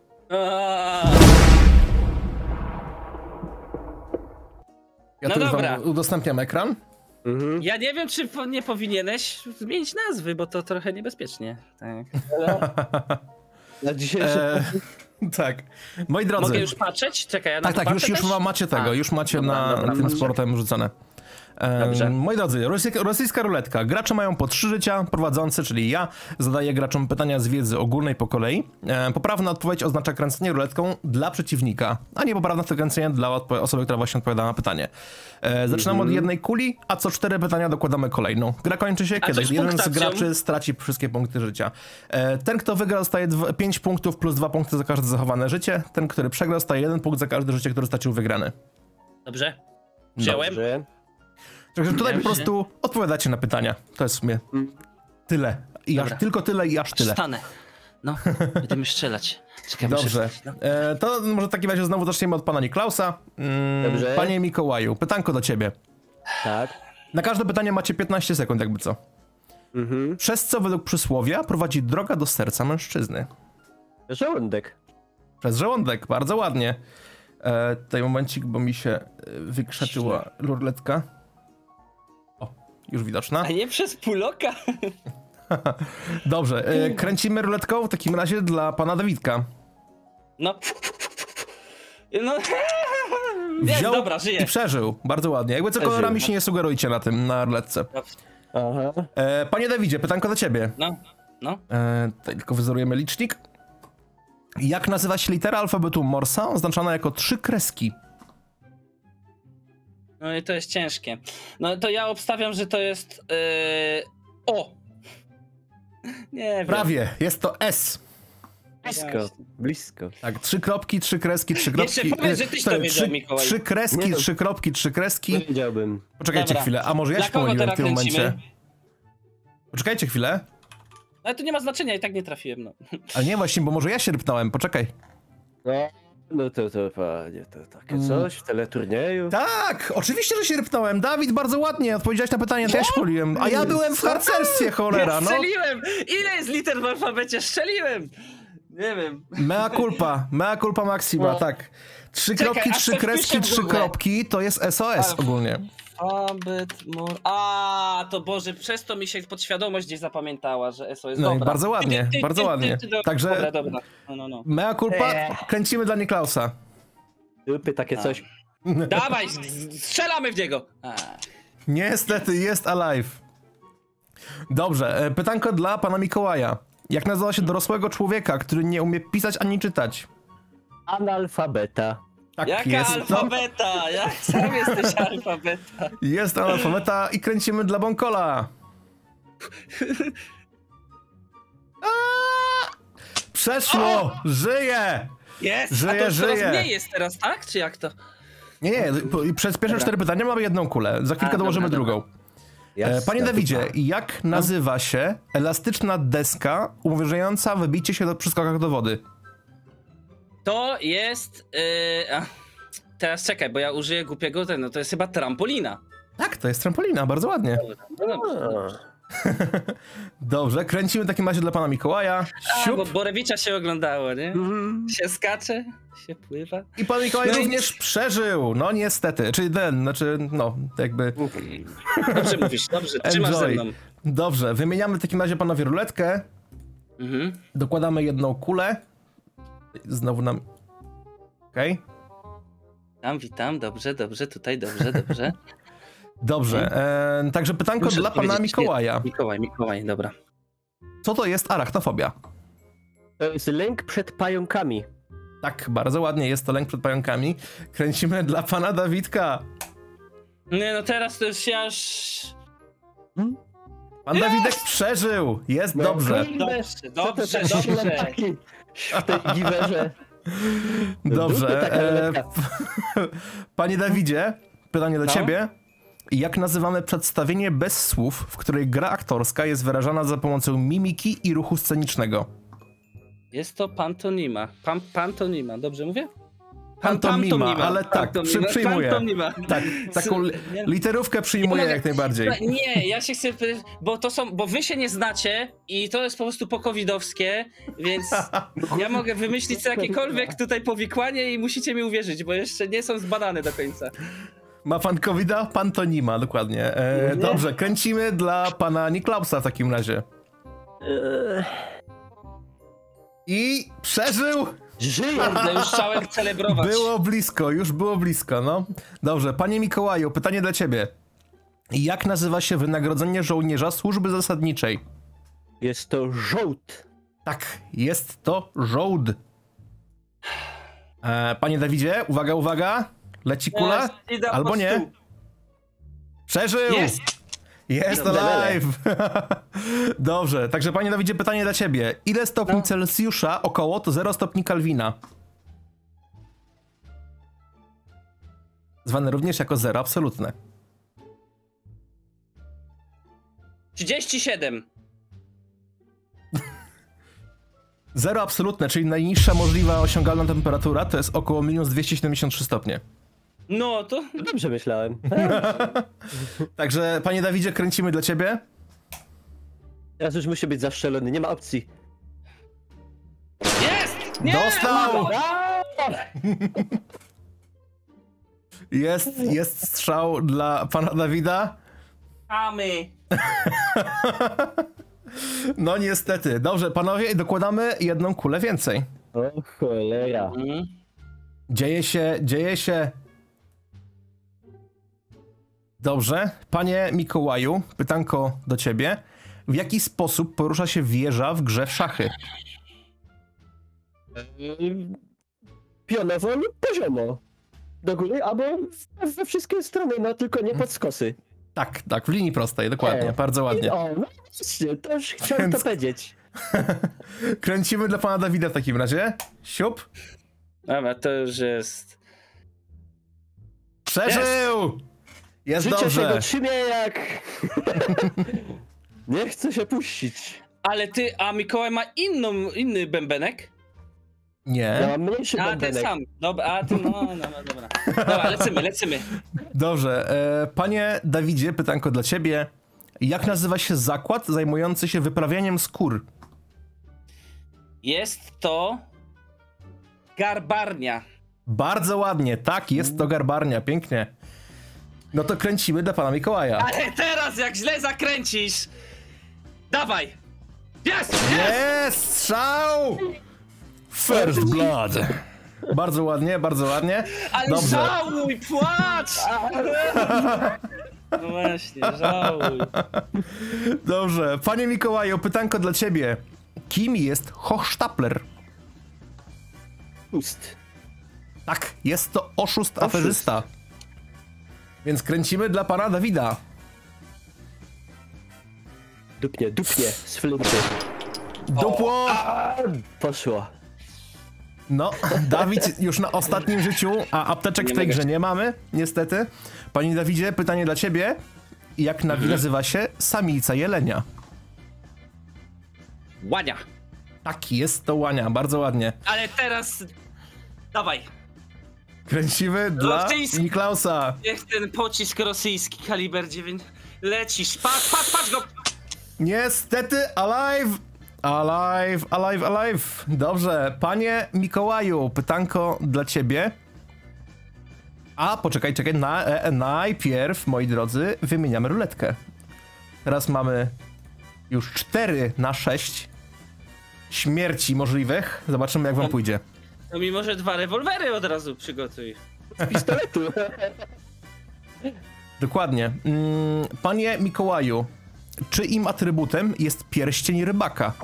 Ja No tu już dobra. wam udostępniam ekran. Ja nie wiem, czy nie powinieneś zmienić nazwy, bo to trochę niebezpiecznie. Tak. Na dzisiejszy... Tak. Moi drodzy. Mogę już patrzeć? Czekaj, ja na Tak, już macie tego, już macie dobra, tym sportem rzucone. Moi drodzy, rosyjska ruletka. Gracze mają po 3 życia, prowadzący, czyli ja, zadaję graczom pytania z wiedzy ogólnej po kolei. Poprawna odpowiedź oznacza kręcenie ruletką dla przeciwnika, a niepoprawne to kręcenie dla osoby, która właśnie odpowiada na pytanie. Zaczynamy od jednej kuli, a co 4 pytania dokładamy kolejną. Gra kończy się, kiedy jeden z graczy straci wszystkie punkty życia. Ten, kto wygra, dostaje 5 punktów plus 2 punkty za każde zachowane życie. Ten, który przegra, dostaje 1 punkt za każde życie, które stracił wygrany. Dobrze? Wziąłem? Dobrze. Także tutaj po prostu odpowiadacie na pytania. To jest w sumie tyle. I aż tylko tyle i aż tyle. Wstanę. No, będziemy strzelać. Czekaj, dobrze. To może w takim razie znowu zaczniemy od pana Niklausa. Dobrze. Panie Mikołaju, pytanko do ciebie. Tak. Na każde pytanie macie 15 sekund, jakby co. Przez co według przysłowia prowadzi droga do serca mężczyzny? Żołądek. Przez żołądek, bardzo ładnie. Tutaj momencik, bo mi się wykrzaczyła ruletka. O, już widoczna. A nie przez półoka? Dobrze, kręcimy ruletką w takim razie dla pana Dawidka. No. Jest, dobra, żyję. I przeżył, bardzo ładnie. Jakby co, kolorami się nie sugerujcie na ruletce. Aha. Panie Dawidzie, pytanko do ciebie. No. Tutaj tylko wyzorujemy licznik. Jak nazywa się litera alfabetu Morsa oznaczona jako 3 kreski? No i to jest ciężkie. No to ja obstawiam, że to jest... O! Nie wiem. Prawie, jest to S. Blisko. Tak, 3 kropki, 3 kreski, 3 kropki. Jeszcze powiedz, że tyś to wiedział, Mikołaj. 3 kreski, Nie, 3 kropki, 3 kreski. Nie wiedziałbym. Poczekajcie Dobra. chwilę, a może ja Dla się kogo pomyliłem w teraz tym momencie. kręcimy? Poczekajcie chwilę. Ale to nie ma znaczenia, i tak nie trafiłem, no. Ale nie właśnie, bo może ja się rypnąłem, poczekaj. No to panie, to takie coś w teleturnieju. Tak, oczywiście, że się rypnąłem. Dawid, bardzo ładnie odpowiedziałeś na pytanie, to ja się pomyliłem. A ja byłem w harcerstwie, cholera, no. Strzeliłem! Ile jest liter w alfabecie? Strzeliłem! Nie wiem. Mea culpa maxima, tak. 3 Czekaj, kropki, aż 3 to kreski, wpiszę w 3 Google. kropki, to jest SOS ogólnie. To Boże, przez to mi się podświadomość gdzieś zapamiętała, że SOS. No i dobra. bardzo ładnie, bardzo ładnie. Także Dobra. No. mea culpa, kręcimy dla Niklausa. Dupy, takie coś. Dawaj, strzelamy w niego! Niestety jest alive. Dobrze, pytanko dla pana Mikołaja. Jak nazywa się dorosłego człowieka, który nie umie pisać ani czytać? Analfabeta. Tak, Jaka jest alfabeta? Jak sam jesteś alfabeta? Jest analfabeta i kręcimy dla Bonkola. Przeszło! Żyje! Jest! Żyje, A to żyje. coraz mniej jest teraz, tak? Czy jak to? Nie, przez pierwsze 4 pytania mamy jedną kulę. Za chwilkę dołożymy dobra. drugą. Jasna Panie Dawidzie, dupa. jak nazywa się elastyczna deska umożliwiająca wybicie się przy skokach do wody? To jest... teraz czekaj, bo ja użyję głupiego no to jest chyba trampolina. Tak, to jest trampolina, bardzo ładnie. No dobrze. Dobrze, kręcimy w takim razie dla pana Mikołaja. Siup. Bo Borewicza się oglądało, nie? Się skacze, się pływa. I pan Mikołaj No i- również przeżył, no niestety, czyli jakby... Dobrze mówisz, dobrze, trzymasz ze mną. Dobrze, wymieniamy w takim razie panowie ruletkę, Mhm. dokładamy jedną kulę, znowu nam... Okej. Witam, dobrze, tutaj, dobrze. Dobrze, także pytanko Muszę dla pana powiedzieć, Mikołaja. Mikołaj, dobra. Co to jest arachnofobia? To jest lęk przed pająkami. Tak, bardzo ładnie, jest to lęk przed pająkami. Kręcimy dla pana Dawidka. Nie, no teraz to już ja aż... Pan Dawidek przeżył, jest dobrze. Dobrze. W tej giwerze. Dobrze. Dupy taka ruletka. Panie Dawidzie, pytanie do No? ciebie. Jak nazywamy przedstawienie bez słów, w której gra aktorska jest wyrażana za pomocą mimiki i ruchu scenicznego? Jest to pantonima. Pantonima, dobrze mówię? Pantomima, ale tak, przyjmuję. Pantomima. Tak, taką literówkę przyjmuję jak najbardziej. Nie, ja się chcę, bo wy się nie znacie i to jest po prostu po-covidowskie, więc ja mogę wymyślić jakiekolwiek tutaj powikłanie i musicie mi uwierzyć, bo jeszcze nie są zbadane do końca. Ma pan COVID-a? Pantonima, dokładnie. Dobrze, kręcimy dla pana Niklausa w takim razie. I przeżył! Żyje! Kurde, już chciałem celebrować. Już było blisko, no. Dobrze, panie Mikołaju, pytanie dla ciebie. Jak nazywa się wynagrodzenie żołnierza służby zasadniczej? Jest to żołd. Tak, jest to żołd. Panie Dawidzie, uwaga, leci kula? Idę po Albo nie. stół. Przeżył! Jest! Jest alive! Dobrze, także panie Dawidzie, pytanie dla ciebie. Ile stopni Celsjusza około to 0 stopni Kelwina? Zwane również jako zero absolutne. 37. Zero absolutne, czyli najniższa możliwa osiągalna temperatura to jest około minus 273 stopnie. No to... Dobrze myślałem. Także panie Dawidzie, kręcimy dla ciebie. Teraz już musi być zastrzelony, nie ma opcji. Jest! Nie! Dostał! Jest strzał dla pana Dawida. Mamy. No niestety. Dobrze, panowie, dokładamy jedną kulę więcej. O cholera. Dzieje się. Dobrze. Panie Mikołaju, pytanko do ciebie. W jaki sposób porusza się wieża w grze w szachy? Pionowo lub poziomo. Do góry, albo we wszystkie strony, no tylko nie pod skosy. Tak, w linii prostej, dokładnie, bardzo ładnie. O, no właśnie, to już chciałem Więc- to powiedzieć. Kręcimy dla pana Dawida w takim razie. Siup. Dobra, to już jest... Przeżył! Jest Życzę się dobrze. go trzymie jak... Nie chcę się puścić. Ale a Mikołaj ma inny bębenek? Ja Nie. mam mniejszy A, ten bębenek. sam. Dobra, dobra. Dobra, lecimy. Dobrze. Panie Dawidzie, pytanko dla ciebie. Jak nazywa się zakład zajmujący się wyprawianiem skór? Jest to... garbarnia. Bardzo ładnie, tak, jest to garbarnia, pięknie. No to kręcimy dla pana Mikołaja. Ale teraz jak źle zakręcisz... Dawaj! Jest! Jest! Strzał! First blood. Bardzo ładnie, bardzo ładnie. Ale Dobrze. żałuj, płacz! No właśnie, żałuj. Dobrze. Panie Mikołaju, pytanko dla ciebie. Kim jest Hochstapler? Pust. Tak, jest to oszust aferzysta. Więc kręcimy dla pana Dawida. Dupnie, z flinty. Dupło! Poszło. No, Dawid już na ostatnim życiu, a apteczek w tej grze nie mamy, niestety. Panie Dawidzie, pytanie dla ciebie. jak nazywa się samica jelenia? Łania. Tak, jest to łania, bardzo ładnie. Ale teraz... Dawaj. Kręcimy dla Rosyjski. Niklausa. Niech ten pocisk rosyjski kaliber 9... Lecisz, patrz go! Niestety, alive! Alive. Dobrze, panie Mikołaju, pytanko dla ciebie. A, poczekaj, najpierw, moi drodzy, wymieniamy ruletkę. Teraz mamy już 4 na 6 śmierci możliwych. Zobaczymy, jak wam pójdzie. No mi może 2 rewolwery od razu przygotuj. Z pistoletu. Dokładnie. Panie Mikołaju, czyim atrybutem jest pierścień rybaka?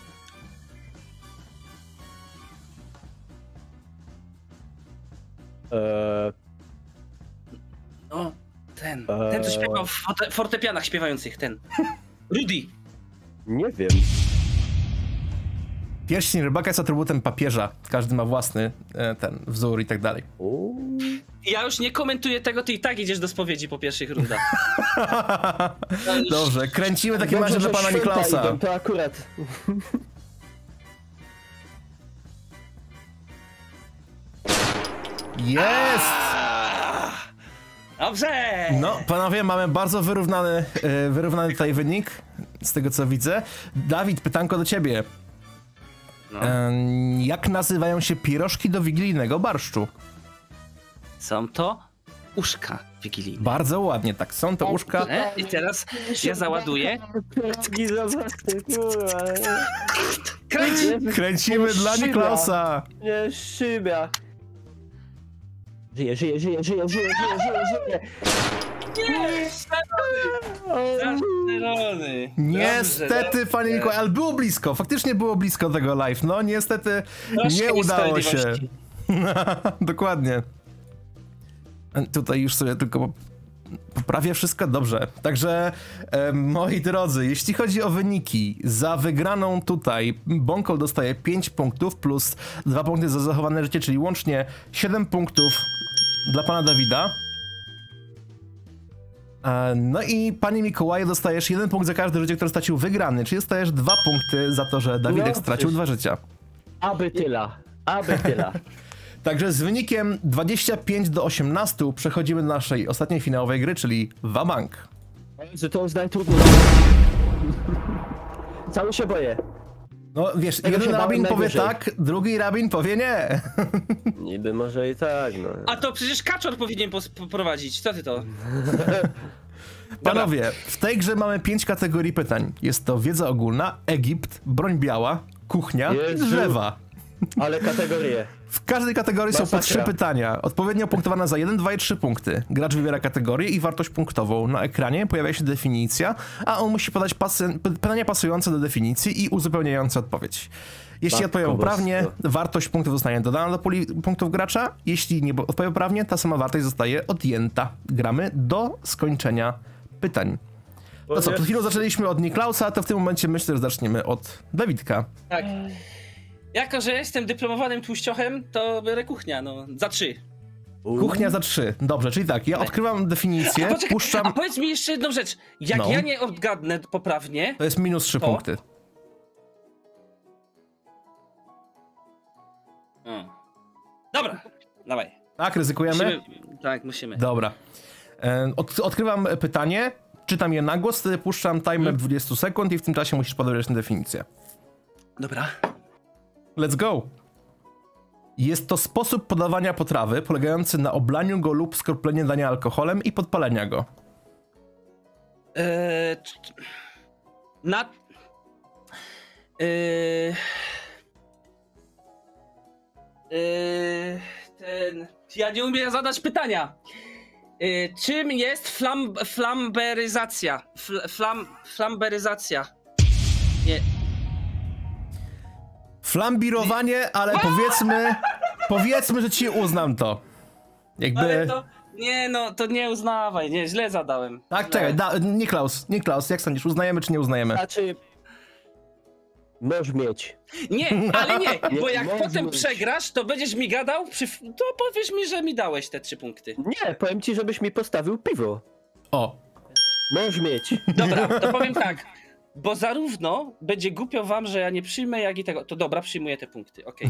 No, ten co śpiewał w fortepianach śpiewających, ten. Rudy. Nie wiem. Pierścień rybaka jest atrybutem papieża. Każdy ma własny ten wzór i tak dalej. Ja już nie komentuję tego, ty i tak idziesz do spowiedzi po pierwszych rundach. Dobrze, kręcimy takie razie dla pana Niklausa. Idą, to akurat. Jest! Dobrze! No, panowie, mamy bardzo wyrównany tutaj wynik, z tego co widzę. Dawid, pytanko do ciebie. No. Jak nazywają się pierożki do wigilijnego barszczu? Są to uszka wigilijne. Bardzo ładnie, tak, są to uszka. I teraz ja załaduję. Kręć! Kręcimy dla Niklausa. Nie, szybia. Żyje. Nie! Zastrzelony! Niestety, panie Mikołaj, ale było blisko, faktycznie było blisko tego live. No, niestety nie udało się. Dokładnie. Tutaj już sobie tylko poprawię wszystko dobrze. Także, moi drodzy, jeśli chodzi o wyniki, za wygraną tutaj Bąkol dostaje 5 punktów plus 2 punkty za zachowane życie, czyli łącznie 7 punktów dla pana Dawida. No i panie Mikołaju, dostajesz 1 punkt za każde życie, które stracił wygrany, czyli dostajesz 2 punkty za to, że Dawidek stracił 2 życia. Aby tyle. Także z wynikiem 25-18 przechodzimy do naszej ostatniej finałowej gry, czyli Wabank. To jest najtrudniej. Cały się boję. No wiesz, Tego jeden się rabin bałem powie najwyżej. tak, drugi rabin powie nie. Niby może i tak, no. A to przecież Kaczor powinien poprowadzić, co ty to? Panowie, w tej grze mamy 5 kategorii pytań. Jest to wiedza ogólna, Egipt, broń biała, kuchnia i Jezu. drzewa. Ale kategorie. W każdej kategorii są po 3 pytania, odpowiednio punktowane za 1, 2 i 3 punkty. Gracz wybiera kategorię i wartość punktową. Na ekranie pojawia się definicja, a on musi podać pytania pasujące do definicji i uzupełniające odpowiedź. Jeśli Matko odpowie poprawnie, bosko. wartość punktów zostanie dodana do puli punktów gracza. Jeśli nie odpowie poprawnie, ta sama wartość zostaje odjęta. Gramy do skończenia pytań. No co, przed chwilą zaczęliśmy od Niklausa, to w tym momencie myślę, że zaczniemy od Dawidka. Tak. Jako, że jestem dyplomowanym tłuściochem, to biorę kuchnia, no, za 3. Kuchnia za 3. Dobrze, czyli tak, ja odkrywam definicję, puszczam... A powiedz mi jeszcze jedną rzecz. Jak No. ja nie odgadnę poprawnie... To jest minus 3 To? punkty. Dobra, dawaj. Tak, ryzykujemy? Musimy. Dobra. Odkrywam pytanie, czytam je na głos, wtedy puszczam timer 20 sekund i w tym czasie musisz podać na definicję. Dobra. Let's go! Jest to sposób podawania potrawy polegający na oblaniu go lub skropleniu dania alkoholem i podpalenia go. Na... Ja nie umiem zadać pytania. Czym jest flamberyzacja? Flamberyzacja. Nie. Flambirowanie, ale powiedzmy, że ci uznam to. Jakby... Ale to... Nie no, to nie uznawaj, nie, źle zadałem. Tak, Źle. czekaj, Niklaus, jak sądzisz, uznajemy czy nie uznajemy? Znaczy... Możesz mieć. Nie, ale nie, bo jak Nie, potem nie. przegrasz, to będziesz mi gadał, to powiesz mi, że mi dałeś te 3 punkty. Nie, powiem ci, żebyś mi postawił piwo. O, Możesz mieć. Dobra, to powiem tak. Bo zarówno będzie głupio wam, że ja nie przyjmę, jak i tego. To dobra, przyjmuję te punkty, okej.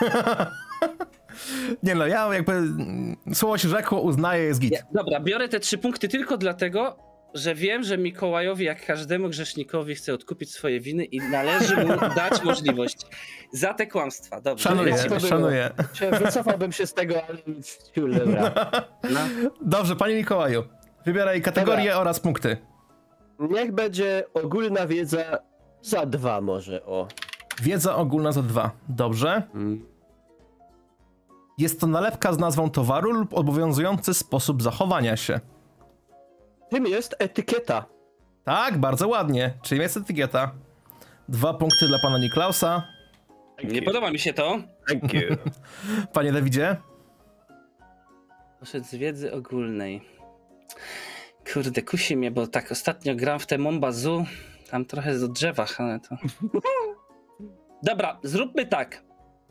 Nie no, ja jakby słowo się rzekło, uznaję, jest git. Dobra, biorę te 3 punkty tylko dlatego, że wiem, że Mikołajowi, jak każdemu grzesznikowi, chce odkupić swoje winy i należy mu dać możliwość za te kłamstwa. Dobrze. Szanuję, szanuję. Wycofałbym się z tego, ale ciul, dobra. No. Dobrze, panie Mikołaju, wybieraj kategorię oraz punkty. Niech będzie ogólna wiedza za 2 może, o. Wiedza ogólna za 2. Dobrze. Jest to nalepka z nazwą towaru lub obowiązujący sposób zachowania się. Czym jest etykieta? Tak, bardzo ładnie. Czym jest etykieta? 2 punkty dla pana Niklausa. Nie podoba mi się to. Thank you. Panie Dawidzie? Poszedł z wiedzy ogólnej. Kurde, kusi mnie, bo tak ostatnio gram w te Mombazu. Tam trochę jest o drzewach, ale to... Dobra, zróbmy tak.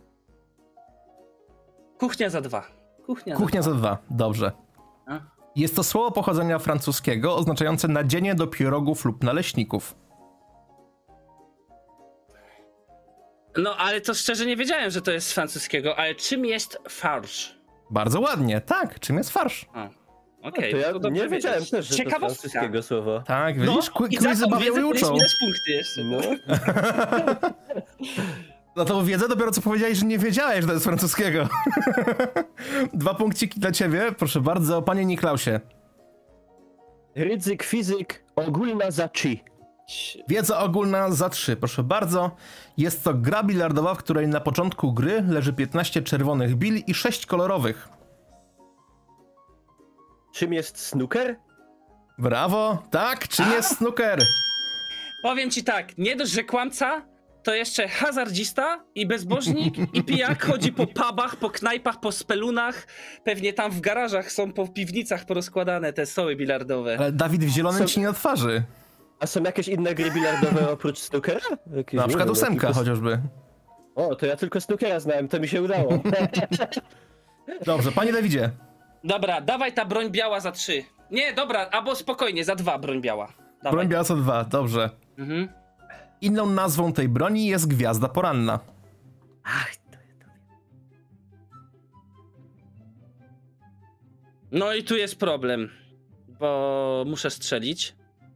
Kuchnia za 2. Kuchnia za 2. Dobrze. A? Jest to słowo pochodzenia francuskiego oznaczające nadzienie do pierogów lub naleśników. No, ale to szczerze nie wiedziałem, że to jest z francuskiego, ale czym jest farsz? Bardzo ładnie. Tak, czym jest farsz? Okej, To ja dobrze nie wiedziałem wiedzieć. też, że to Ciekawostka. francuskiego słowa. Tak, widzisz? No, i za Quizy tą bawią wiedzę i uczą. miałeś punkty jeszcze. No. No to wiedzę dopiero co powiedziałeś, że nie wiedziałeś, że to jest francuskiego. 2 punkciki dla ciebie. Proszę bardzo, panie Niklausie. Ryzyk, fizyk, ogólna za 3. Wiedza ogólna za 3, proszę bardzo. Jest to gra bilardowa, w której na początku gry leży 15 czerwonych bili i 6 kolorowych. Czym jest snooker? Brawo, tak, czym jest snooker? Powiem ci tak, nie dość, że kłamca, to jeszcze hazardzista i bezbożnik i pijak chodzi po pubach, po knajpach, po spelunach. Pewnie tam w garażach są po piwnicach porozkładane te stoły bilardowe. Ale Dawid w zielonym ci nie na twarzy. A są jakieś inne gry bilardowe oprócz snookera? Jakieś, Na nie przykład wiem, 8 jakiegoś- chociażby. O, to ja tylko snookera znałem, to mi się udało. Dobrze, panie Dawidzie. Dobra, dawaj ta broń biała za 3. Nie, dobra, albo spokojnie, za 2 broń biała. Dawaj. Broń biała za 2, dobrze. Mhm. Inną nazwą tej broni jest gwiazda poranna. Ach, No i tu jest problem, bo muszę strzelić.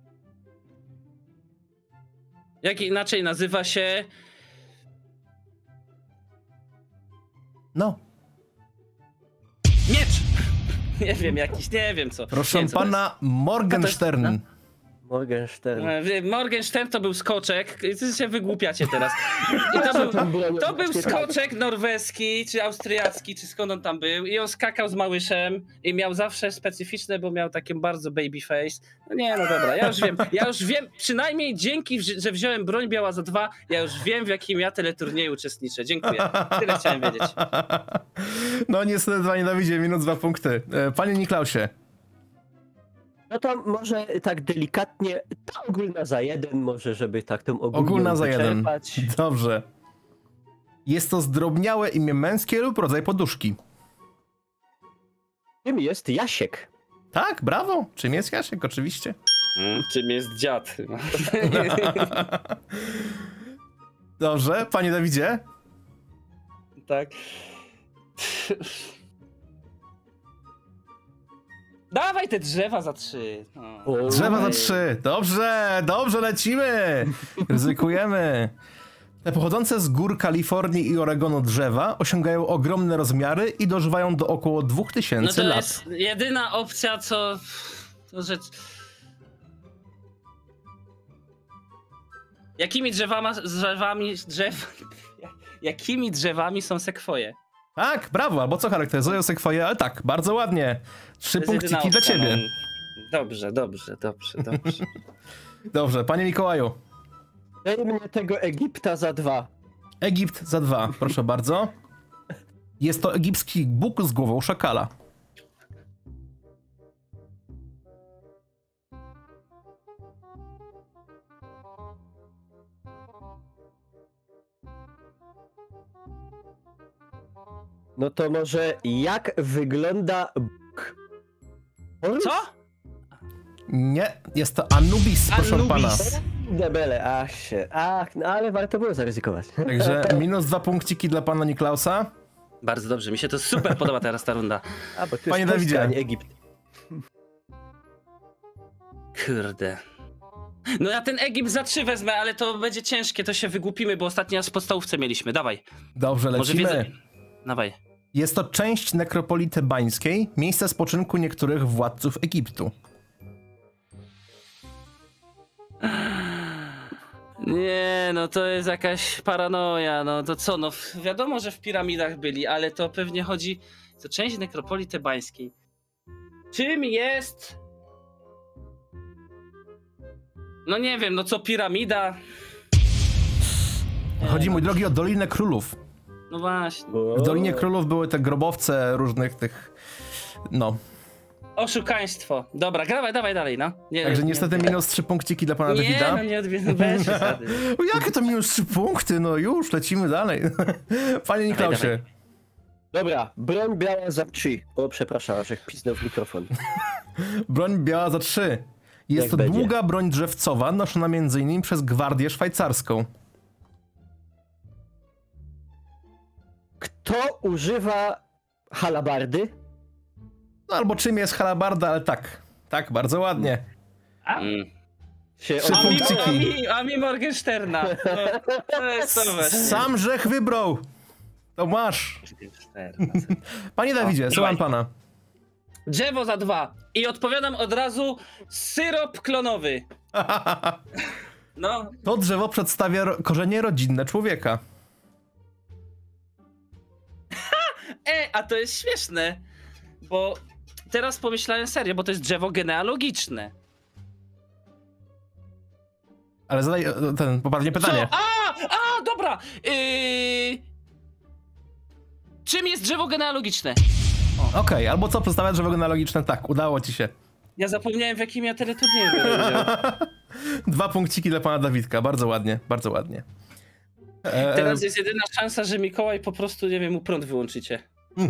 Jak inaczej nazywa się... No. Miecz! Nie wiem, jakiś, nie wiem co. Proszę Nie wiem, co to pana Morgenstern. jest, Morgenstern. Morgenstern to był skoczek, wy się wygłupiacie teraz. I to był skoczek norweski, czy austriacki, czy skąd on tam był i on skakał z małyszem i miał zawsze specyficzne, bo miał takie bardzo baby face. No nie, no dobra, ja już wiem, przynajmniej dzięki, że wziąłem broń biała za 2, ja już wiem, w jakim ja teleturnieju uczestniczę. Dziękuję. Tyle chciałem wiedzieć. No niestety, panie Dawidzie, minus 2 punkty. Panie Niklausie. No to może tak delikatnie, ta ogólna za 1 może, żeby tak tą ogólną Ogólna za 1. wyczerpać. Dobrze. Jest to zdrobniałe imię męskie lub rodzaj poduszki. Czym jest Jasiek? Tak, brawo. Czym jest Jasiek? Oczywiście. Czym jest dziad? Dobrze, panie Dawidzie. Tak. Dawaj te drzewa za 3. O, Drzewa za 3. Dobrze, dobrze, lecimy. Ryzykujemy. Te pochodzące z gór Kalifornii i Oregonu drzewa osiągają ogromne rozmiary i dożywają do około 2000 No to lat. jest jedyna opcja, co... To rzecz... Jakimi drzewami są sekwoje? Tak, brawo, albo co charakteryzują sekwoje, ale tak, bardzo ładnie. 3 To jest jedyna punkciki dla opcja, ciebie. no. Dobrze. Dobrze, panie Mikołaju. Daj mnie tego Egipta za 2. Egipt za 2, proszę bardzo. Jest to egipski Bóg z głową szakala. No to może jak wygląda Bóg? Horus? Co? Nie, jest to Anubis, proszę Anubis. pana. Debele, no ale warto było zaryzykować. Także minus 2 punkciki dla pana Niklausa. Bardzo dobrze, mi się to super podoba teraz ta runda. A, bo tu Panie jest Polska, Dawidzie. a nie Egipt. Kurde. No ja ten Egipt za 3 wezmę, ale to będzie ciężkie, to się wygłupimy, bo ostatni raz w podstawówce mieliśmy. Dawaj. Dobrze, Może lecimy. wiedzę. Dawaj. Jest to część nekropolii tebańskiej, miejsce spoczynku niektórych władców Egiptu. Nie, no to jest jakaś paranoja, no to co, no wiadomo, że w piramidach byli, ale to pewnie chodzi, to część nekropolii tebańskiej. Czym jest? No nie wiem, no co piramida? Chodzi, mój drogi, o Dolinę Królów. No właśnie. W Dolinie Królów były te grobowce różnych tych... No. Oszukaństwo. Dobra, dawaj dalej, no. Nie, Także niestety minus 3 punkciki dla pana Nie, Davida. no nie odbieram, bez przesady. Jakie to minus 3 punkty? No już, lecimy dalej. Panie Niklausie. dawaj. Dobra, broń biała za 3. O, przepraszam, że pisnął w mikrofon. Broń biała za 3. Jest Jak to będzie. długa broń drzewcowa, noszona m.in. przez Gwardię Szwajcarską. Kto używa halabardy? No albo czym jest halabarda, ale tak. Tak, bardzo ładnie. Się Trzy od- punkciki. A mi Morgensterna. No, to jest to właśnie. Sam Żech wybrał. To masz. Panie Dawidzie, słucham pana. Drzewo za 2. I odpowiadam od razu syrop klonowy. No, To drzewo przedstawia korzenie rodzinne człowieka. a to jest śmieszne, bo teraz pomyślałem serio, bo to jest drzewo genealogiczne. Ale zadaj poprawnie pytanie. Co? Dobra. Czym jest drzewo genealogiczne? Okej, albo co przedstawia drzewo genealogiczne? Tak, udało ci się. Ja zapomniałem, w jakim ja teleturnieju biorę udział. 2 punkciki dla pana Dawidka, bardzo ładnie, bardzo ładnie. Teraz jest jedyna szansa, że Mikołaj po prostu, nie wiem, mu prąd wyłączycie.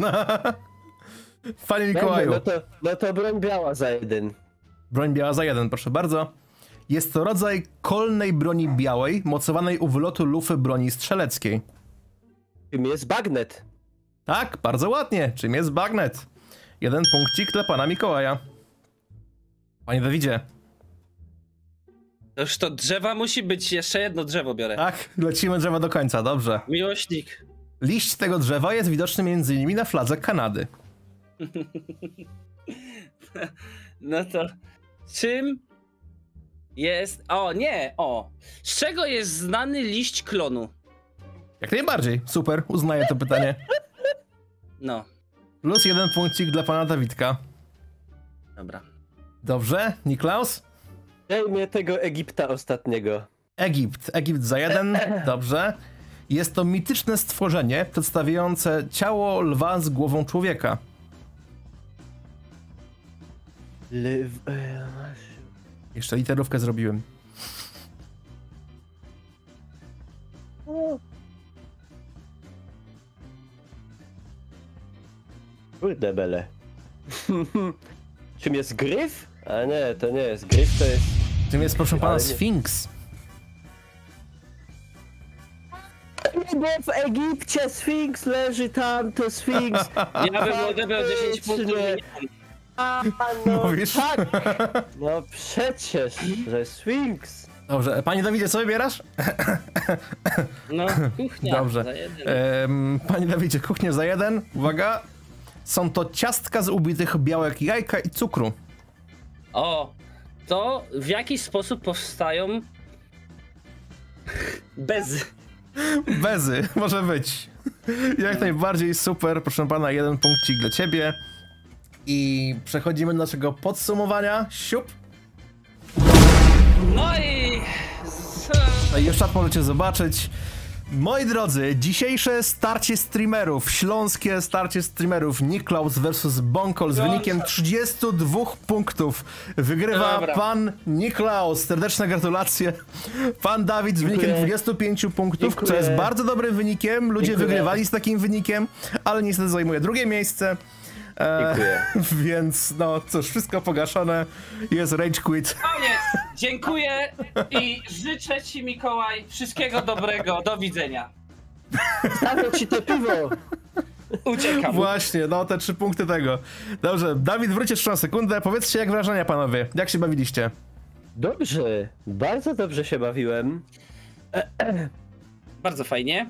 Panie Mikołaju. No to broń biała za 1. Broń biała za 1, proszę bardzo. Jest to rodzaj kolnej broni białej, mocowanej u wylotu lufy broni strzeleckiej. Czym jest bagnet? Tak, bardzo ładnie. Czym jest bagnet? 1 punkcik dla pana Mikołaja. Panie Dawidzie. Toż to drzewa musi być, jeszcze jedno drzewo biorę. Tak, lecimy drzewa do końca, dobrze. Miłośnik. Liść tego drzewa jest widoczny m.in. na fladze Kanady. No to czym jest... Z czego jest znany liść klonu? Jak najbardziej, super, uznaję to pytanie. No, Plus 1 punkcik dla pana Dawidka. dobra. Dobrze, Niklaus? Daj mnie tego Egipta ostatniego. Egipt za 1, dobrze. Jest to mityczne stworzenie przedstawiające ciało lwa z głową człowieka. Jeszcze literówkę zrobiłem. Kurde bele. Czym jest gryf? A nie, to nie jest. Gryf to jest... Czym jest, proszę pana, Ale nie. Sfinks? Bo w Egipcie Sfinks leży tam, to Sfinks. Ja bym odebrał 10 punktów minimum. A, no Mówisz? tak. No przecież, że Sfinks. Dobrze, panie Dawidzie, co wybierasz? No, kuchnia. Dobrze. Za 1. Panie Dawidzie, kuchnię za 1. Uwaga. Są to ciastka z ubitych białek jajka i cukru. O, to w jaki sposób powstają bezy? Bezy, może być. Jak najbardziej super, proszę pana, 1 punkcik dla ciebie. I przechodzimy do naszego podsumowania. Siup. No i... No i już czat możecie zobaczyć. Moi drodzy, dzisiejsze starcie streamerów, śląskie starcie streamerów Niklaus vs Bonkol z wynikiem 32 punktów. Wygrywa Dobra. pan Niklaus. Serdeczne gratulacje. Pan Dawid z wynikiem 25 punktów, co jest bardzo dobrym wynikiem. Ludzie wygrywali z takim wynikiem, ale niestety zajmuje drugie miejsce. Dziękuję. Więc no cóż, wszystko pogaszone, jest rage quit. Koniec! Dziękuję i życzę ci, Mikołaj, wszystkiego dobrego. Do widzenia. Stawiam ci to piwo! Uciekam. Właśnie, no te 3 punkty tego. Dobrze, Dawid, wróć jeszcze na sekundę, powiedzcie jak wrażenia, panowie, jak się bawiliście? Dobrze, bardzo dobrze się bawiłem. Bardzo fajnie.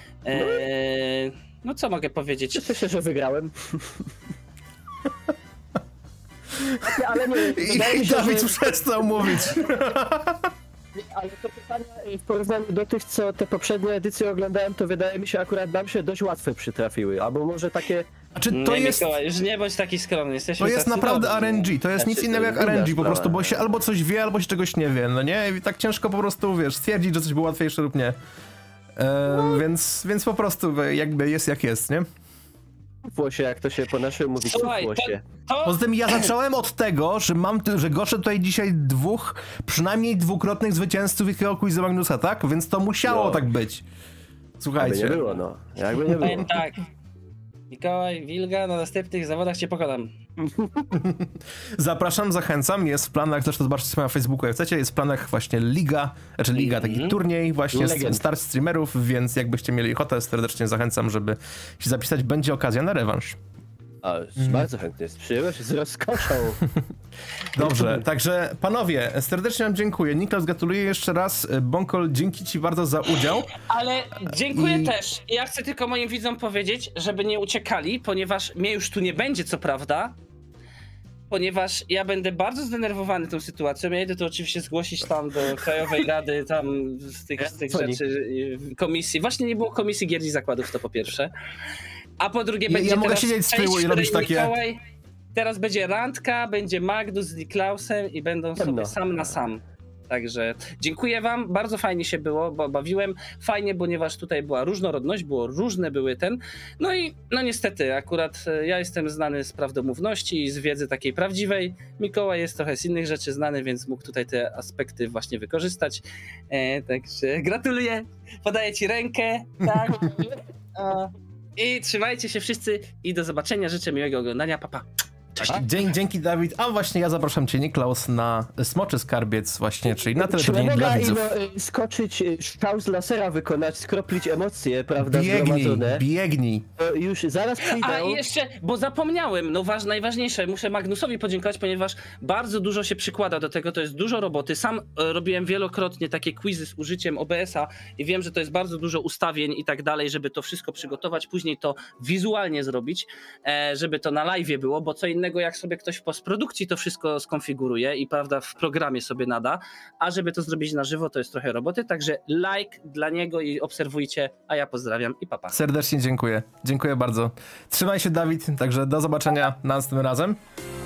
No co mogę powiedzieć? Cieszę się, że wygrałem. Ale nie, wydaje mi I się, Dawid że... przestał mówić. Ale to pytania w porównaniu do tych, co te poprzednie edycje oglądałem, to wydaje mi się akurat nam się dość łatwe przytrafiły. Albo może takie... Znaczy, to Nie, jest... Mikołaj, już nie bądź taki skromny. Jesteśmy To jest tacy naprawdę dobrzy. RNG, to jest nic Znaczy, innego to jak jest inna RNG po prostu, sprawa. bo się albo coś wie, albo się czegoś nie wie, no nie? I tak ciężko po prostu, wiesz, stwierdzić, że coś było łatwiejsze lub nie. Więc po prostu jakby jest jak jest, nie? Włosie, jak to się po naszemu mówi, Słuchaj, Włosie. Poza tym ja zacząłem od tego, że goszę tutaj dzisiaj przynajmniej dwukrotnych zwycięzców wielkiego quizu Magnusa, tak? Więc to musiało No. tak być. Jakby Słuchajcie. nie było, no. Jakby nie było. Powiem tak. Mikołaj, Wilga, na następnych zawodach cię pokonam. Zapraszam, zachęcam, jest w planach, zresztą zobaczcie sobie na Facebooku jak chcecie, jest w planach właśnie liga, taki turniej właśnie Legend. start streamerów, więc jakbyście mieli ochotę, serdecznie zachęcam, żeby się zapisać, będzie okazja na rewanż. A, bardzo chętnie, przyjemność z rozkoszą. Dobrze, także panowie, serdecznie wam dziękuję. Niklas, gratuluję jeszcze raz. Bonkol, dzięki ci bardzo za udział. Ale dziękuję I- też. Ja chcę tylko moim widzom powiedzieć, żeby nie uciekali, ponieważ mnie już tu nie będzie, co prawda. Ponieważ ja będę bardzo zdenerwowany tą sytuacją. Ja idę to oczywiście zgłosić tam do Krajowej Rady, tam z tych Co nie? rzeczy, komisji. Właśnie nie było komisji gier i zakładów, to po pierwsze. A po drugie będzie Ja mogę teraz siedzieć z część, tyłu i w robić której takie... Mikołaj, teraz będzie randka, będzie Magnus z Niklausem i będą sobie Pewno. sam na sam. Także dziękuję wam, bardzo fajnie się było, bo bawiłem. Fajnie, ponieważ tutaj była różnorodność, różne były no i no niestety, akurat ja jestem znany z prawdomówności i z wiedzy takiej prawdziwej. Mikołaj jest trochę z innych rzeczy znany, więc mógł tutaj te aspekty właśnie wykorzystać. Także gratuluję, podaję ci rękę, tak. I trzymajcie się wszyscy i do zobaczenia, życzę miłego oglądania, pa pa. Dzięki Dawid, a właśnie ja zapraszam cię Niklaus na Smoczy Skarbiec właśnie, czyli na teleturniej dla Trzeba widzów. skoczyć, strzał z lasera wykonać, skroplić emocje, prawda, zgromadzone. Biegnij. To już zaraz przyjdę. A i jeszcze, bo zapomniałem, no najważniejsze, muszę Magnusowi podziękować, ponieważ bardzo dużo się przykłada do tego, to jest dużo roboty. Sam robiłem wielokrotnie takie quizy z użyciem OBS-a i wiem, że to jest bardzo dużo ustawień i tak dalej, żeby to wszystko przygotować, później to wizualnie zrobić, żeby to na live'ie było, bo co innego jak sobie ktoś w postprodukcji to wszystko skonfiguruje i prawda w programie sobie nada, a żeby to zrobić na żywo to jest trochę roboty, także like dla niego i obserwujcie, a ja pozdrawiam i papa. Serdecznie dziękuję. Dziękuję bardzo. Trzymaj się Dawid, także do zobaczenia następnym razem.